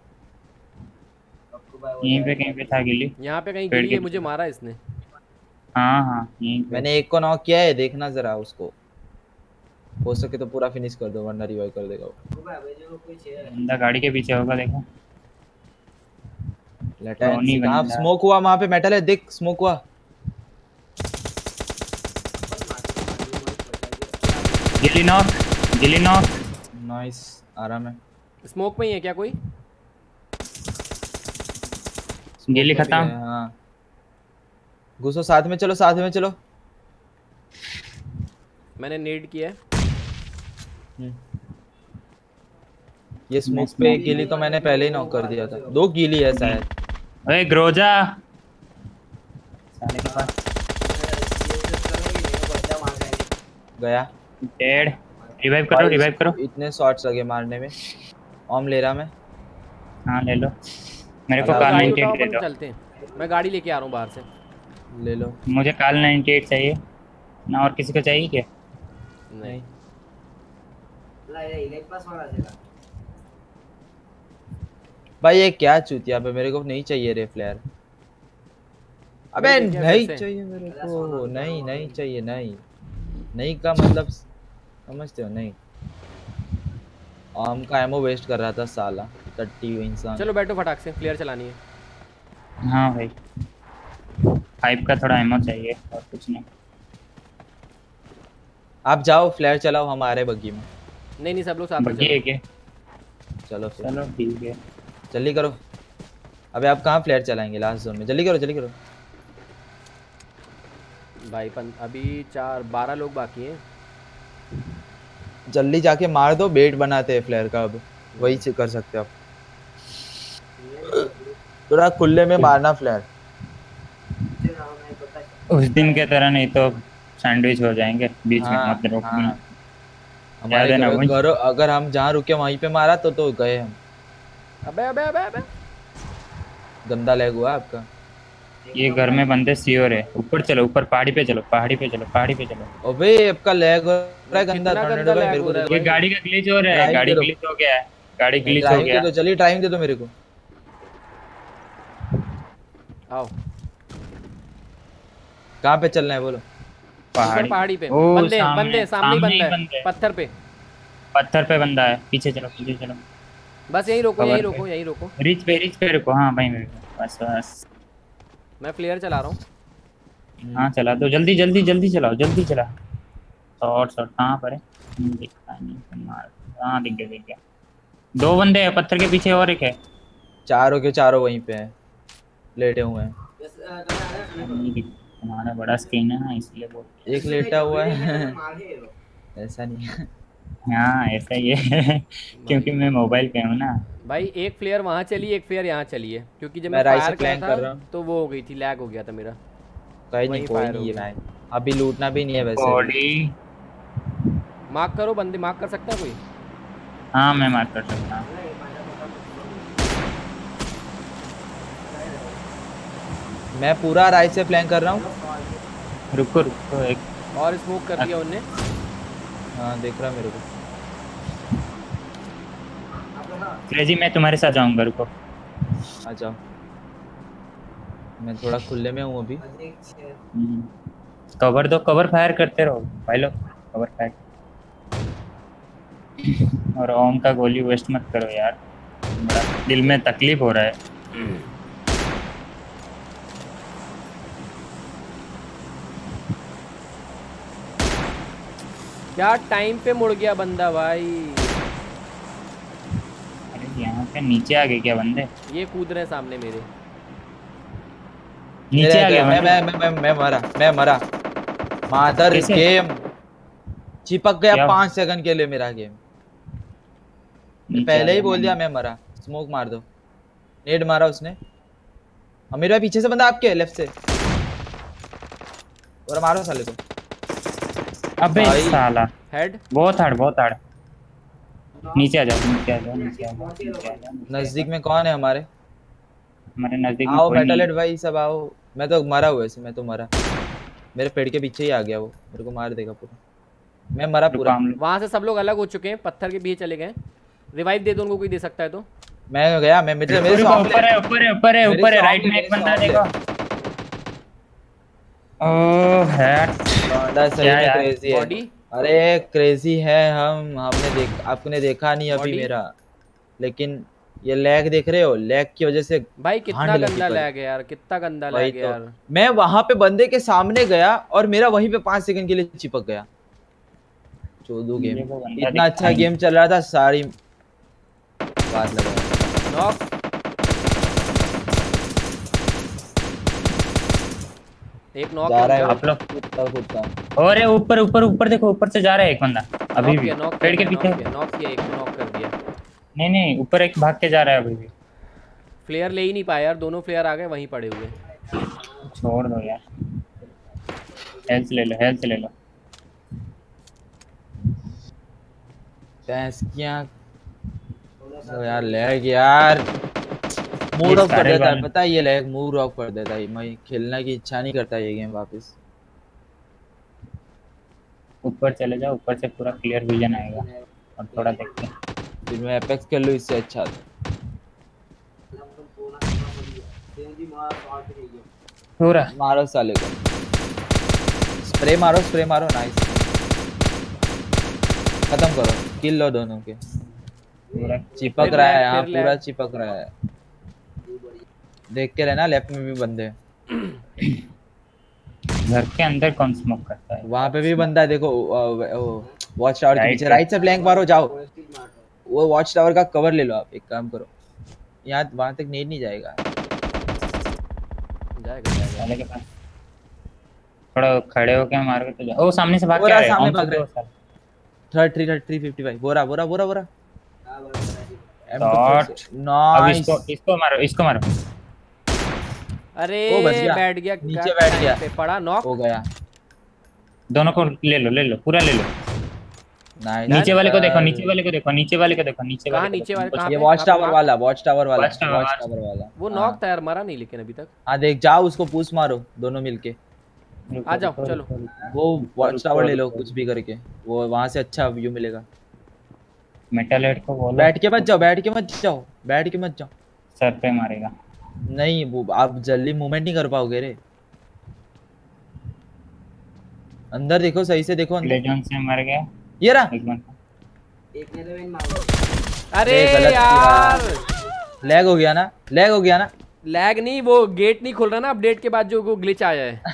यहीं पे कहीं पे था गिली। यहाँ पे कहीं पेड़ गिरी के है, मुझे पीछे। मारा इसने। हाँ हाँ यहीं पे। मैंने एक को नॉक किया है, देखना जरा उसको, हो सके तो पूरा फिनिश कर दो वरना रिवाइव कर देगा वो। बंदा गाड़ी के पीछे होगा, देखो। लेटेंसी कहाँ? स्मोक हुआ वहाँ पे, मेटल है देख, स्मोक हुआ। गिली नॉक, गिली नॉक। नाइस, आराम है। स्मोक में ही है क्या कोई? गिली खत्म। हाँ घुसो साथ में, चलो साथ में चलो। मैंने नेड किया है। ये स्मोक पे गिली तो मैंने पहले ही नॉक कर दिया था। दो गिली है शायद। अरे ग्रोजा साले के पास गया। डेड। रिवाइव करो, रिवाइव करो। इतने शॉट्स लगे मारने में। ओम ले रहा मैं। हाँ ले लो, मेरे को चलो, काल गाड़ी उठाओ, अट्ठानवे दे अपन दो। चलते हैं। मैं गाड़ी लेके आ रहा हूँ बाहर से। ले लो। मुझे काल अट्ठानवे चाहिए ना, और किसी को चाहिए क्या? नहीं, भाई ये क्या चूतिया पे, मेरे को नहीं चाहिए रे फ्लेयर। अबे मेरे क्या नहीं घर से? चाहिए मेरे को, नहीं नहीं चाहिए, नहीं नहीं का मतलब समझते हो? नहीं, आम का एमो वेस्ट कर रहा था साला टट्टी इंसान। चलो बैठो, फटाक से फ्लेयर चलानी है। हाँ भाई, फाइव का थोड़ा एमो चाहिए और कुछ नहीं। आप जाओ फ्लेयर चलाओ हमारे बग्गी में। नहीं नहीं, सब लोग साथ में बग्गी है चलो। क्या? चलो फिर चलो ठीक है। जल्दी करो। अबे आप कहाँ फ्लेयर चलाएंगे लास्ट जोन में? जल्दी करो जल्दी करो भाई पन, अभी चार बारह लोग बाकी हैं। जल्दी जाके मार दो, बेट बनाते हैं फ्लेयर का। अब वही से कर सकते हो आप, थोड़ा खुले में मारना फ्लेयर। उस दिन के तरह नहीं तो सैंडविच हो जाएंगे बीच में, हाँ, मत रोकना। हाँ। हमारे याद है ना घरों वही? घरों अगर हम जहाँ रुके वहीं पे मारा तो तो गए हम। अबे अबे अबे अबे गंदा लैग हुआ आपका। ये घर में बंदे सियोर है। ऊपर चलो, ऊपर पहाड़ी पे चलो, पहाड़ी पे चलो, पहाड़ी पे चलो। अबे आपका लैग हो रहा है गंदा कितना टॉर्नेडो गंदा भाई, लैग मेरे हो को रहा दे है दो। ये भाई। गाड़ी का ग्लिच हो रहा है, ड्राइविंग गाड़ी दे दो, ग्लिच हो गया है, गाड़ी ग्लिच हो ड्राइविंग दे गया। दो, चलिए ड्राइविंग दे दो मेरे को। आओ कहाँ पे चलना है बोलो। ऊपर पहाड़ी पहाड़ी पे ओ बंदे सामने बंदे सामने ही सामने बंदा ही है बंदे। पत्थर पे। पत्थर पे बंदा है, पीछे चलो, पीछे चलो। बस यहीं रोको यहीं कवर रोको पे, यहीं रोको। रिच पे, रिच पे रुको। हाँ भाई मेरे को बस बस। मैं फ्लेयर चला रहा हूँ। हाँ चला दो, जल्दी जल्दी जल्दी चलाओ, जल्दी चला। शॉर्ट शॉर्ट कहाँ पर है? हम्म, दिखता नहीं मार। हाँ दिख गया, दिख गया। दो बंदे हैं पत्थर के पीछे, और एक है। चारों के चारों वहीं पे हैं, लेटे हुए हैं। नहीं दिख- तुम्हारा बड़ा स्क्रीन है ना इसलिए बोल। एक लेटा हुआ है ऐसा नहीं है। हाँ ऐसा ही है क्योंकि मैं मोबाइल पे हूँ ना। भाई एक फ्लेयर वहाँ चली एक फ्लेयर यहाँ चली है क्योंकि जब मैं मैं राइट से फायर करा फ्लैंक कर रहा था हूँ। तो वो हो गई थी, लैग हो गया था मेरा। कहीं नहीं, वहीं कोई fire नहीं हो ये गया। मैच अभी लूटना भी नहीं है वैसे भी। बॉडी। मार्क करो बंदे, मार्क कर सकता है कोई? हाँ मैं मार कर सकता हूँ। मैं पूरा राइट से फ्लैंक कर रहा हूँ। रुको रुको एक। और स्मोक कर दिया उनने। हाँ देख रहा मेरे को। क्रेजी मैं तुम्हारे साथ जाऊंगा, रुको। आ जाओ, मैं थोड़ा खुले में हूँ अभी। हम्म, कवर दो, कवर फायर करते रहो भाई लोग, कवर फायर। और ओम का गोली वेस्ट मत करो यार, बड़ा दिल में तकलीफ हो रहा है। क्या टाइम पे मुड़ गया बंदा भाई। अरे यहाँ पे नीचे आ गए क्या बंदे? ये कूद रहे हैं सामने मेरे। नीचे आ गए मैं बंदे। मैं मैं मैं मरा, मैं मरा। मादर कैसे? गेम चिपक गया क्या? पांच सेकंड के लिए मेरा गेम। नीचे पहले आ ही गया बोल दिया मैंने। मैं मरा। स्मोक मार दो। नेड मारा उसने। अमीर भाई पीछे से बंदा आपके लेफ्ट से, और मारो साले को। अबे भाई। साला, हेड बहुत हार्ड, बहुत हार्ड। नीचे आ जाओ, नीचे आ जाओ, नीचे आ जाओ, नीचे आ जाओ। नजदीक में कौन है हमारे? हमारे नजदीक में आओ कोई नहीं मेटल है। हेड भाई सब आओ। मैं तो मरा हुआ ऐसे, मैं तो मरा। मेरे पेड़ के पीछे ही आ गया वो, मेरे को मार देगा पूरा। मैं मरा रुको पूरा। हम लोग। वहाँ से सब लोग अलग हो चुके हैं, पत्थर के पीछे चले गए। रिवाइव दे दो उनको, कोई दे सकता है तो। मैं गया, मैं मेरे मेरे रुको, सामने ऊपर है, ऊपर है, ऊपर है, मेरे ऊपर है, सामने, राइट में एक मेरे बंदा सामने। देखो। Oh hat. लौंडा सही क्या में यार? क्रेजी है। बॉडी अरे क्रेजी है हम, हमने देख आपने देखा नहीं अभी बॉडी मेरा, लेकिन ये लैग देख रहे हो, लैग की वजह से भाई कितना भांड लगी गंदा पर। लैग है यार, कितना गंदा वही लैग है तो, यार। मैं वहां पे बंदे के सामने गया और मेरा वहीं पे पांच सेकंड के लिए चिपक गया। चौदह गेम मेरे को बंदा इतना दिखा अच्छा ही गेम चल रहा था, सारी बात लगा। नॉक। एक नॉक जा रहा है है वो, आप लोग। कूदता कूदता। और ऊपर ऊपर ऊपर देखो, ऊपर से जा रहा है एक बंदा अभी नॉक भी किया, नॉक पेड़ के किया, पीछे। नॉक किया, नॉक किया, एक को नॉक कर दिया। नहीं नहीं, ऊपर एक भाग के जा रहा है अभी भी। फ्लेयर ले ही नहीं पाया यार, दोनों फ्लेयर आ गए वहीं पड़े हुए। छोड़ दो यार, हेल्थ ले लो, हेल्थ ले लो। भैंसियां तो यार लैग यार मूड ऑफ कर सारे देता है, वाले- पता है ये लैग मूड ऑफ कर देता है। मैं खेलने की इच्छा नहीं करता ये गेम वापस। ऊपर चले जाओ, ऊपर से पूरा क्लियर विजन आएगा। और थोड़ा देखते हैं। फिर मैं एपेक्स खेल लूँ इससे अच्छा था। पूरा मारो साले को, स्प्रे मारो, स्प्रे मारो, नाइस। खत्म करो, किल लो दोनों के। पूरा चिपक फिर रहा है लैग, यहाँ, फिर पूरा लैग। चिपक रहा है। देख के रहना, लेफ्ट में भी बंदे हैं। घर के अंदर कौन स्मोक करता है? वहाँ पे भी बंदा है देखो, वॉच टावर के Right पीछे। पे। राइट से ब्लैंक मारो, जाओ वो वॉच टावर का कवर ले लो। आप एक काम करो, यहाँ वहां तक नीड नहीं जाएगा। जाएगा जाएगा। साले के पास थोड़ा खड़े होके मार के तो जाओ। ओ सामने से भाग वो के आ रहा, रहे हैं। सामने ऑन भाग से रहे दो हैं। साले। Third three third three fifty five. बोरा बोरा बोरा बोरा शॉट। अब नाइस। इसको इसको मारो, इसको मारो। अरे ओ बच गया, बैठ गया, नीचे क्या बैठ टाइम गया। पे पड़ा नॉक। हो गया। दोनों को ले लो, ले लो, पूरा ले लो। नाइस नीचे वाले को देखो, नीचे वाले को देखो, नीचे वाले को देखो, नीचे कहाँ वाले को नीचे देखो। वाले कहाँ ये पे? वॉच कहाँ पे टावर mark? वाला, वॉच टावर वाला, Watch tower, watch watch- tower वाला। वो हाँ। नॉक था यार, मरा नहीं लेकिन अभी तक। हाँ देख जाओ उसको पूछ मारो दोनों मिलके। रुको, आ जाओ, रुको, चलो। रुको, रुको। वो वॉच रुको, टावर ले लो रुको। कुछ भी करके, वो वहां से अच्छा व्यू मिलेगा। मेटल हेड को बोलो। बैठ के मत जाओ, बैठ के मत जाओ, बैठ के मत जाओ। सर पे मारेगा। नहीं वो आप जल्दी मूवमेंट नहीं कर पाओगे रे। अंदर देखो, सही से देखो अंदर। लेजन से मर गया ये रहा। एक मिनट। अरे ये गलत यार, लैग हो गया ना, लैग हो गया ना। लैग नहीं, वो गेट नहीं खुल रहा ना अपडेट के बाद, जो वो ग्लिच आया है।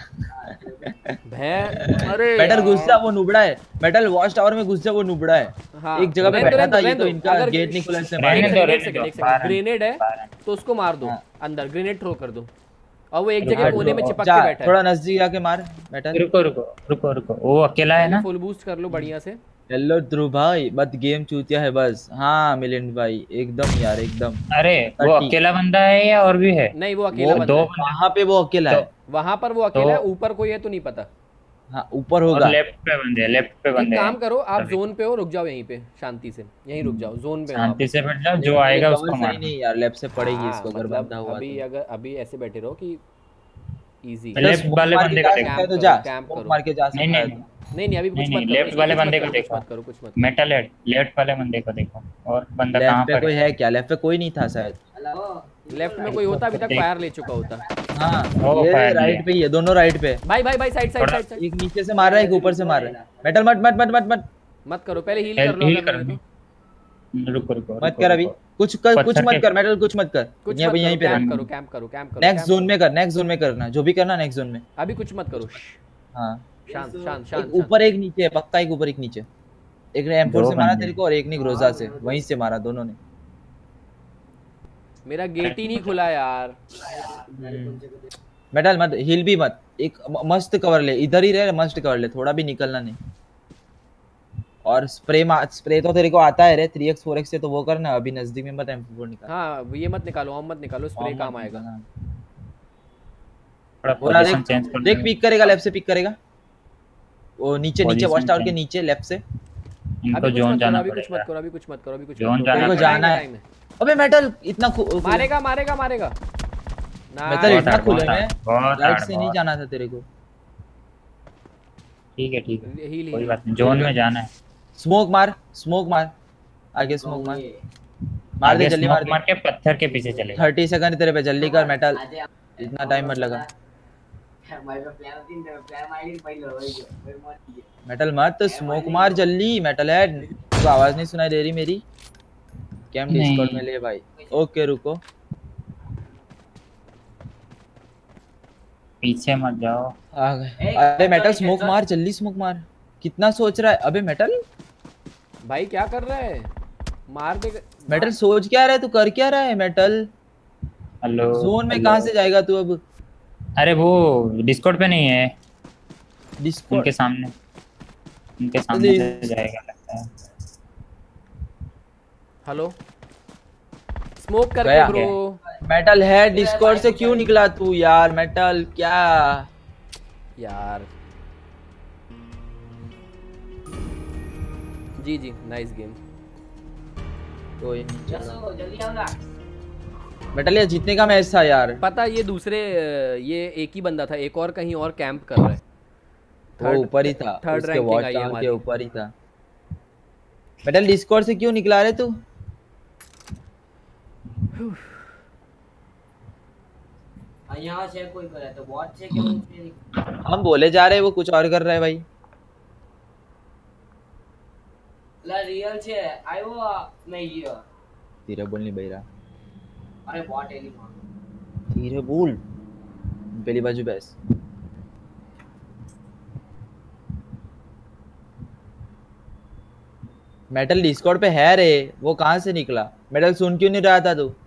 भैं, अरे मेटल यार। घुस जा, वो नुबड़ा है। मेटल वॉच टावर में घुस जा, वो नुबड़ा है। हाँ, एक जगह पे रहने दो, बैठा था, रहने ये दो, तो रहने दो। इनका अगर- गेट नहीं खुला, इसने रहने मारा। दो, एक रहने सेकंड, दो, एक सेकंड, बाहर ग्रेनेड है बाहर है। तो उसको मार दो। हाँ। अंदर ग्रेनेड थ्रो कर दो, और वो एक रुको, जगह कोने में रुको, चिपक जा, के बैठा है। थोड़ा नजदीक आके मार मेटल। रुको रुको रुको रुको, वो अकेला है ना? फुल बूस्ट कर लो बढ़िया से। हेलो ध्रुव भाई, मत गेम चूतिया है बस। हाँ मिलिंद भाई, एकदम यार एकदम। अरे वो थर्टी। अकेला बंदा है या और भी है? नहीं, वो अकेला वो बंदा दो है। बंदे वहां पे वो अकेला तो- है। वहां पर वो अकेला है, तो- ऊपर कोई है तो नहीं पता। हाँ ऊपर और होगा। लेफ्ट पे बंदे हैं, लेफ्ट पे एक बंदे काम हैं। करो, आप सभी। जोन पे हो, रुक जाओ यहीं पे शांति से, यहीं रुक जाओ, जोन पे हो आप। शांति से बैठ जाओ, जो लेकिन आएगा ये उसको कवर मार। सही नहीं यार, लेफ्ट से पड़ेगी हाँ, इसको अगर मतलब बंदा हुआ अभी तो। अगर अभी ऐसे बैठे रहो कि इजी। पहले लेफ्ट स्मोक वाले मार के बंदे जा को सकता है कैंप तो करो, जा, कैंप स्मोक करो। मार के जा नहीं सकता नहीं है। नहीं नहीं, अभी कुछ नहीं मत नहीं, करो, लेफ्ट इसमें वाले कुछ मत बंदे करो, को कुछ देखो। मत करो, कुछ मत करो। मेटल हेड, लेफ्ट वाले बंदे को देखो। और बंदा कहाँ लेफ्ट पे पर कोई है? है क्या? लेफ्ट पे कोई नहीं था शायद। लेफ्ट में कोई होता अभी तक एक- फायर ले चुका होता। हाँ ओ, ये फायर राइट लिया। पे ही है, दोनों राइट पे। भाई भाई भाई, साइड साइड थोड़ा- साइड साइड। एक नीचे से मार रहा है, एक ऊपर से मार रहा है। मेटल मत मत मत मत मत मत करो, पहले हील हेल- कर लो हील अगर करो नहीं तो। रुको रुको मत रुको, कर अभी। रुको। कुछ कर, कुछ पत्थर मत के- कर मेटल, कुछ मत कर। कुछ यहाँ मत पे करो, यहीं पे कैंप रह। करो, कैंप करो, कैंप करो। नेक्स्ट कैंप जोन में कर, नेक्स्ट जोन में करना, जो भी करना नेक्स्ट जोन में। करो। अभी कुछ मत करो। हाँ शांत शांत एक शांत। ऊपर एक नीचे है, पक्का एक ऊपर एक नीचे। एक ने एम फोर दो से मारा बंदे। तेरे को और एक ने ग्रोजा से, वहीं से मारा दोनों ने। मेरा गेट ही नहीं खुला यार। मेटल मत हिल भी मत, एक म- मस्त कवर ले, इधर ही रहे, मस्त कवर ले, थोड़ा भी निकलना नहीं। और स्प्रे स्प्रे तो तेरे को आता है रे, थ्री एक्स फोर एक्स से, तो वो करना। अभी नजदीक में मत एम फोर निकाल। हाँ, ये मत निकालो, ऑम मत निकालो, स्प्रे और काम मत आएगा। निकालना। थोड़ा वो रहा, पोजीशन देख चेंज कर देख पिक करेगा, लेफ्ट से पिक करेगा। वो नीचे नीचे Position वॉच टावर के change। नीचे लेफ्ट से। इनको अभी कुछ जोन मत करो, जाना अभी कुछ मत पड़ेगा। करो, अभी कुछ मत करो, अभी कुछ जोन मत जाना करो। तेरे को जाना है। टाइम अबे मेटल इतना खु- मारेगा मारेगा मारेगा। Metal Nice। इतना हार्ड, खुले बहुत में हार्ड, बहुत राइट हार्ड, से नहीं बहुत। जाना था तेरे को। ठीक है ठीक है, हील कोई हील। बात नहीं, जोन में जाना है। स्मोक मार, स्मोक मार, आगे स्मोक मार, मार दे आगे जल्दी, मार स्मोक दे। मार के पत्थर के पीछे चले। थर्टी सेकंड तेरे पे, जल्दी कर मेटल, इतना टाइम मत लगा। मेटल मत स्मोक मार जल्दी, मेटल हेड। तो आवाज नहीं सुनाई दे रही मेरी? कैम नहीं। डिस्कॉर्ड में ले भाई। ओके रुको। पीछे मत जाओ। आ गए। अरे मेटल स्मोक मार जल्दी, स्मोक मार। कितना सोच रहा है? अबे मेटल, भाई क्या कर रहा है? मार दे। मेटल सोच क्या रहा है तू? कर क्या रहा है मेटल? हेलो जोन में हेलो। कहां से जाएगा तू अब? अरे वो डिस्कॉर्ड पे नहीं है, डिस्कॉर्ड उनके सामने, उनके सामने से जाएगा लगता है। हेलो, स्मोक करके गया। ब्रो। मेटल है, डिस्कॉर्ड से क्यों निकला तू यार? मेटल क्या यार जी जी, नाइस गेम। कोई नहीं चला। मेटल ये जीतने का मैच था यार। पता ये दूसरे, ये एक ही बंदा था, एक और कहीं और कैंप कर रहा है। वो ऊपर ही था, थर्ड उसके रैंकिंग वॉच आई टावर के हमारी। ऊपर ही था। मेटल डिस्कॉर्ड से क्यों निकला रे तू? यहाँ से कोई करे तो बॉट से क्यों? हम बोले जा रहे हैं, वो कुछ और कर रहा है भाई। ला रियल છે આવ્યો નહીં ગયો धीरे बोल नहीं बहिरा, અરે બોટ એની માં धीरे बोल। पहली बाजू बैस। मेटल डिस्कॉर्ड पे है रे, वो कहाँ से निकला? मेटल सुन क्यों नहीं रहा था तू?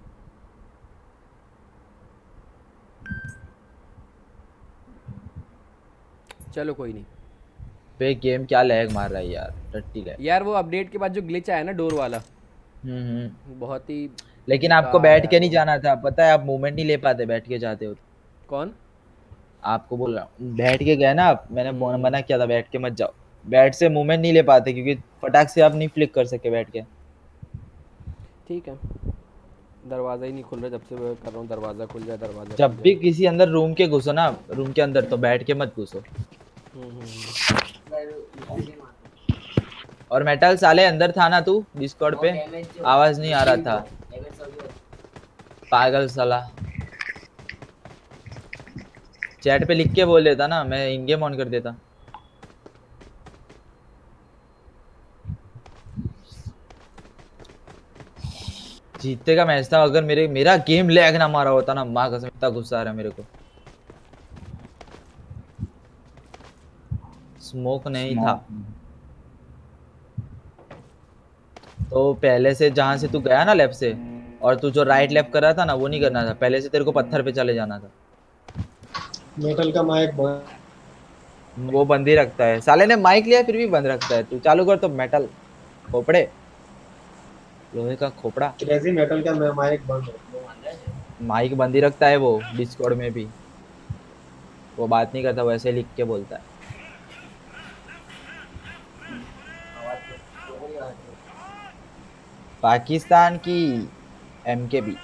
चलो कोई नहीं बे गेम क्या लैग मार रहा है यार, टट्टी लैग। यार। वो अपडेट के बाद जो ग्लिच आया ना डोर वाला, हम्म हम्म। बहुत ही। लेकिन आपको बेकार बैठ है के नहीं वो। जाना था, पता है? आप मूवमेंट नहीं ले पाते बैठ के जाते हो। कौन? आपको बोल रहा हूँ, बैठ के गए ना आप, मैंने मना किया था बैठ के मत जाओ। बैट से मूवमेंट नहीं ले पाते क्योंकि फटाक से आप नहीं फ्लिक कर सके बैठ के। ठीक है, दरवाज़ा ही नहीं खुल रहा जब से मैं कर रहा हूँ। दरवाज़ा खुल जाए, दरवाज़ा जब खुल भी जाए। किसी अंदर रूम के घुसो ना, रूम के अंदर तो बैठ के मत घुसो। हम्म, हम्म, हम्म। और मेटल साले अंदर था ना तू डिस्कॉर्ड पे, आवाज नहीं आ रहा था। पागल साला, चैट पे लिख के बोल देता ना, मैं इन गेम ऑन कर देता। जीतने का मैच था, अगर मेरे मेरा गेम लैग ना मारा होता ना, माँ कसम इतना गुस्सा आ रहा है मेरे को। स्मोक नहीं था तो पहले से जहां से तू गया ना लेफ्ट से, और तू जो राइट लेफ्ट कर रहा था ना, वो नहीं करना था। पहले से तेरे को पत्थर पे चले जाना था। मेटल का माइक बंद। वो बंद ही रखता है साले ने, माइक लिया फिर भी बंद रखता है। तू चालू कर तो मेटल खोपड़े, लोहे का खोपड़ा। क्रेजी मेटल का माइक बंद है। माइक बंद ही रखता है वो, डिस्कॉर्ड में भी वो बात नहीं करता, वैसे लिख के बोलता है। पाकिस्तान की एमकेबी।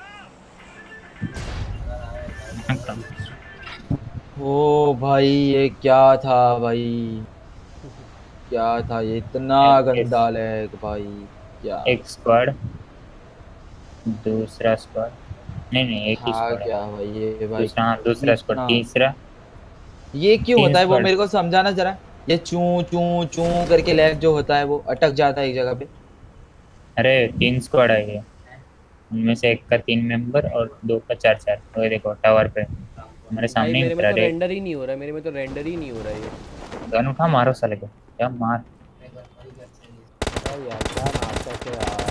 ओ भाई ये क्या था भाई, क्या था ये, इतना गंदा लैग भाई क्या। एक स्क्वाड, दूसरा स्क्वाड, नहीं नहीं एक ही था स्क्वाड है। क्या भाई ये भाई, दूसरा, हाँ दूसरा स्क्वाड, इतना तीसरा। ये क्यों तीन होता है वो स्क्वाड। मेरे को समझाना जरा। ये चू चू चू करके लैग जो होता है वो अटक जाता है एक जगह पे। अरे तीन स्क्वाड है ये, उनमें से एक का तीन मेंबर और दो का चार चार। वो देखो टावर पे हमारे भाई सामने ही मेरे में उतरा। तो रे रेंडर ही नहीं हो रहा है, मेरे में तो रेंडर ही नहीं हो रहा है ये। गन उठा, मारो साले को, क्या मार। भाई यार क्या नाटक है यार।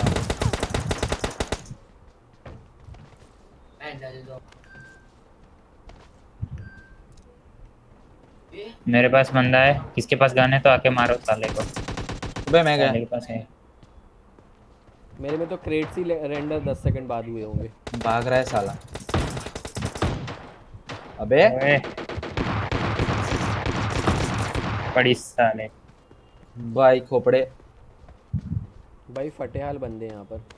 मेरे पास बंदा है, किसके पास गन है तो आके मारो साले को। अबे मैं गया, साले के पास है। मेरे में तो क्रेट्स ही रेंडर दस सेकंड बाद हुए होंगे। भाग रहा है साला। अबे ओए पड़ी साले। भाई खोपड़े, भाई फटेहाल बंदे हैं यहाँ पर।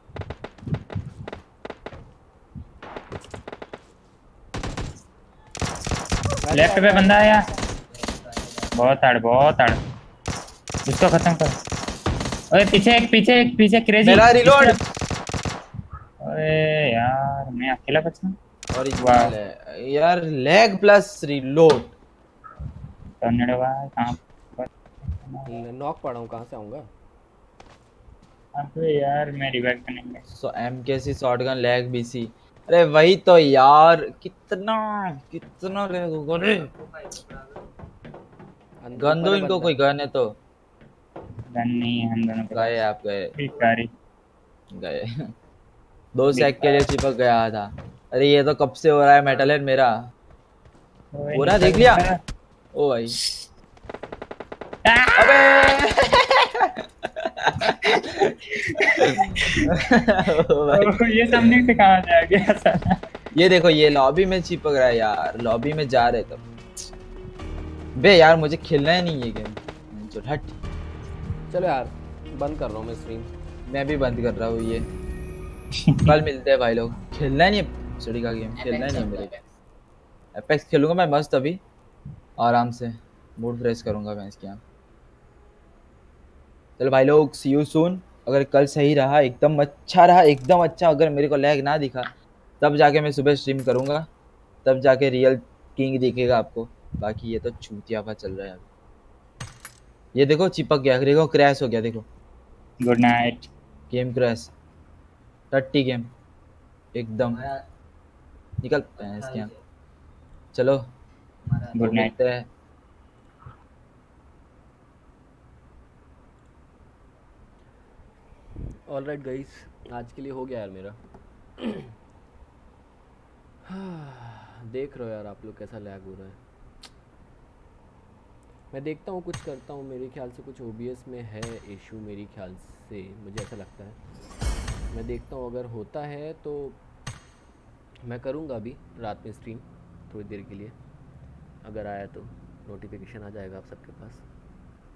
लेफ्ट पे बंदा है यार, बहुत आड़ बहुत आड़, उसको खत्म कर। ओए पीछे एक, पीछे एक, पीछे क्रेजी। मेरा रिलोड। ओए यार मैं अकेला बचा। और वाह। है यार लैग प्लस रिलोड। टर्नेडो भाई कहाँ पर? नॉक पड़ा हूँ, कहाँ से आऊँगा। अबे यार मैं रिवाइव करेंगे। सो एमकेसी शॉटगन लैग बीसी। अरे वही तो यार, कितना कितना लैग होगा रे। गन दो इनको, कोई गन है तो। गन नहीं है हम दोनों के गए पास। आप गए भिखारी। गए दो सेक के लिए चिपक गया था। अरे ये तो कब से हो रहा है मेटल हेड मेरा। ओए हो रहा निकल देख लिया। निकल। ओ भाई आ! अबे ओ भाई ओ, ये सामने से कहाँ से आ गया साला? ये देखो ये लॉबी में चिपक रहा है यार, लॉबी में जा रहे तब। बे यार मुझे खेलना ही नहीं ये गेम, चल हट। चलो यार बंद कर रहा हूँ मैं स्ट्रीम। मैं भी बंद कर रहा हूँ ये। कल मिलते हैं भाई लोग। खेलना ही नहीं स्टडी का गेम, खेलना ही नहीं मेरे को। एपेक्स खेलूंगा मैं मस्त अभी आराम से, मूड फ्रेश करूंगा मैं इसके यहाँ। चलो भाई लोग सी यू सून। अगर कल सही रहा, एकदम अच्छा रहा, एकदम अच्छा, अगर मेरे को लैग ना दिखा तब जाके मैं सुबह स्ट्रीम करूंगा, तब जाके रियल किंग दिखेगा आपको। बाकी ये तो चूतियापा चल रहा है अभी। ये देखो चिपक गया, देखो क्रैश हो गया, देखो गुड नाइट। गेम क्रैश, टट्टी गेम एकदम। निकल इसके यहाँ। चलो गुड नाइट। मिलते हैं। ऑल राइट गाइस, आज के लिए हो गया यार मेरा। देख रहे हो यार आप लोग कैसा लैग हो रहा है। मैं देखता हूँ कुछ करता हूँ, मेरे ख्याल से कुछ ओबीएस में है इशू, मेरी ख्याल से मुझे ऐसा लगता है। मैं देखता हूँ अगर होता है तो मैं करूँगा अभी रात में स्ट्रीम थोड़ी देर के लिए। अगर आया तो नोटिफिकेशन आ जाएगा आप सबके पास।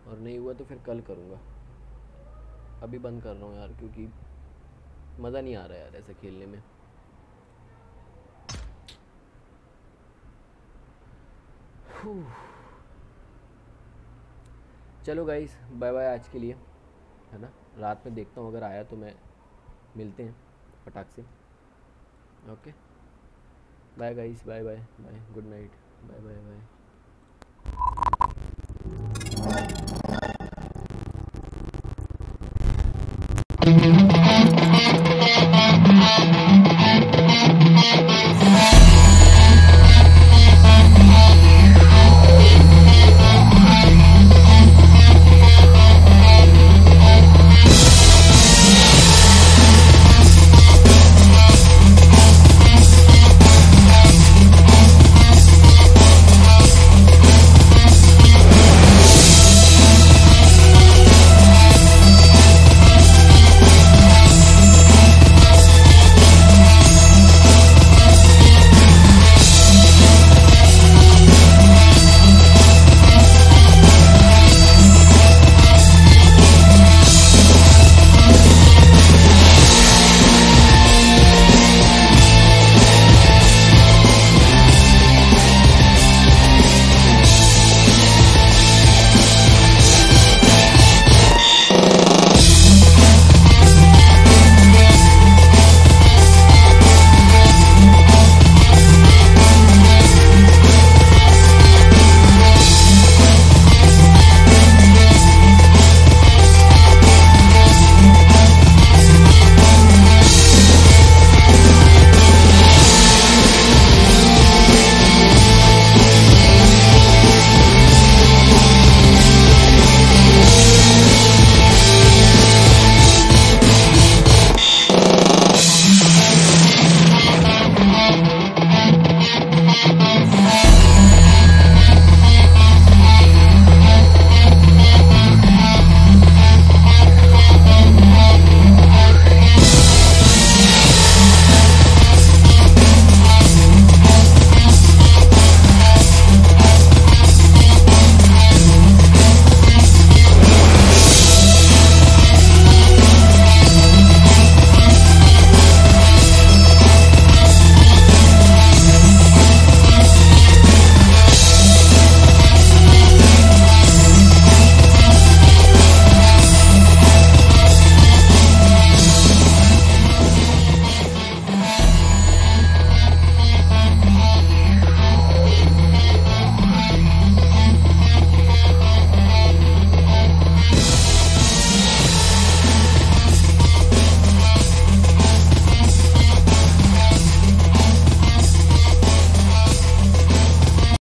और नहीं हुआ तो फिर कल करूँगा। अभी बंद कर रहा हूँ यार, क्योंकि मज़ा नहीं आ रहा यार ऐसे खेलने में। चलो गाइस, बाय बाय आज के लिए, है ना। रात में देखता हूँ, अगर आया तो मैं मिलते हैं फटाक से। Okay bye guys, bye bye bye, good night, bye bye bye.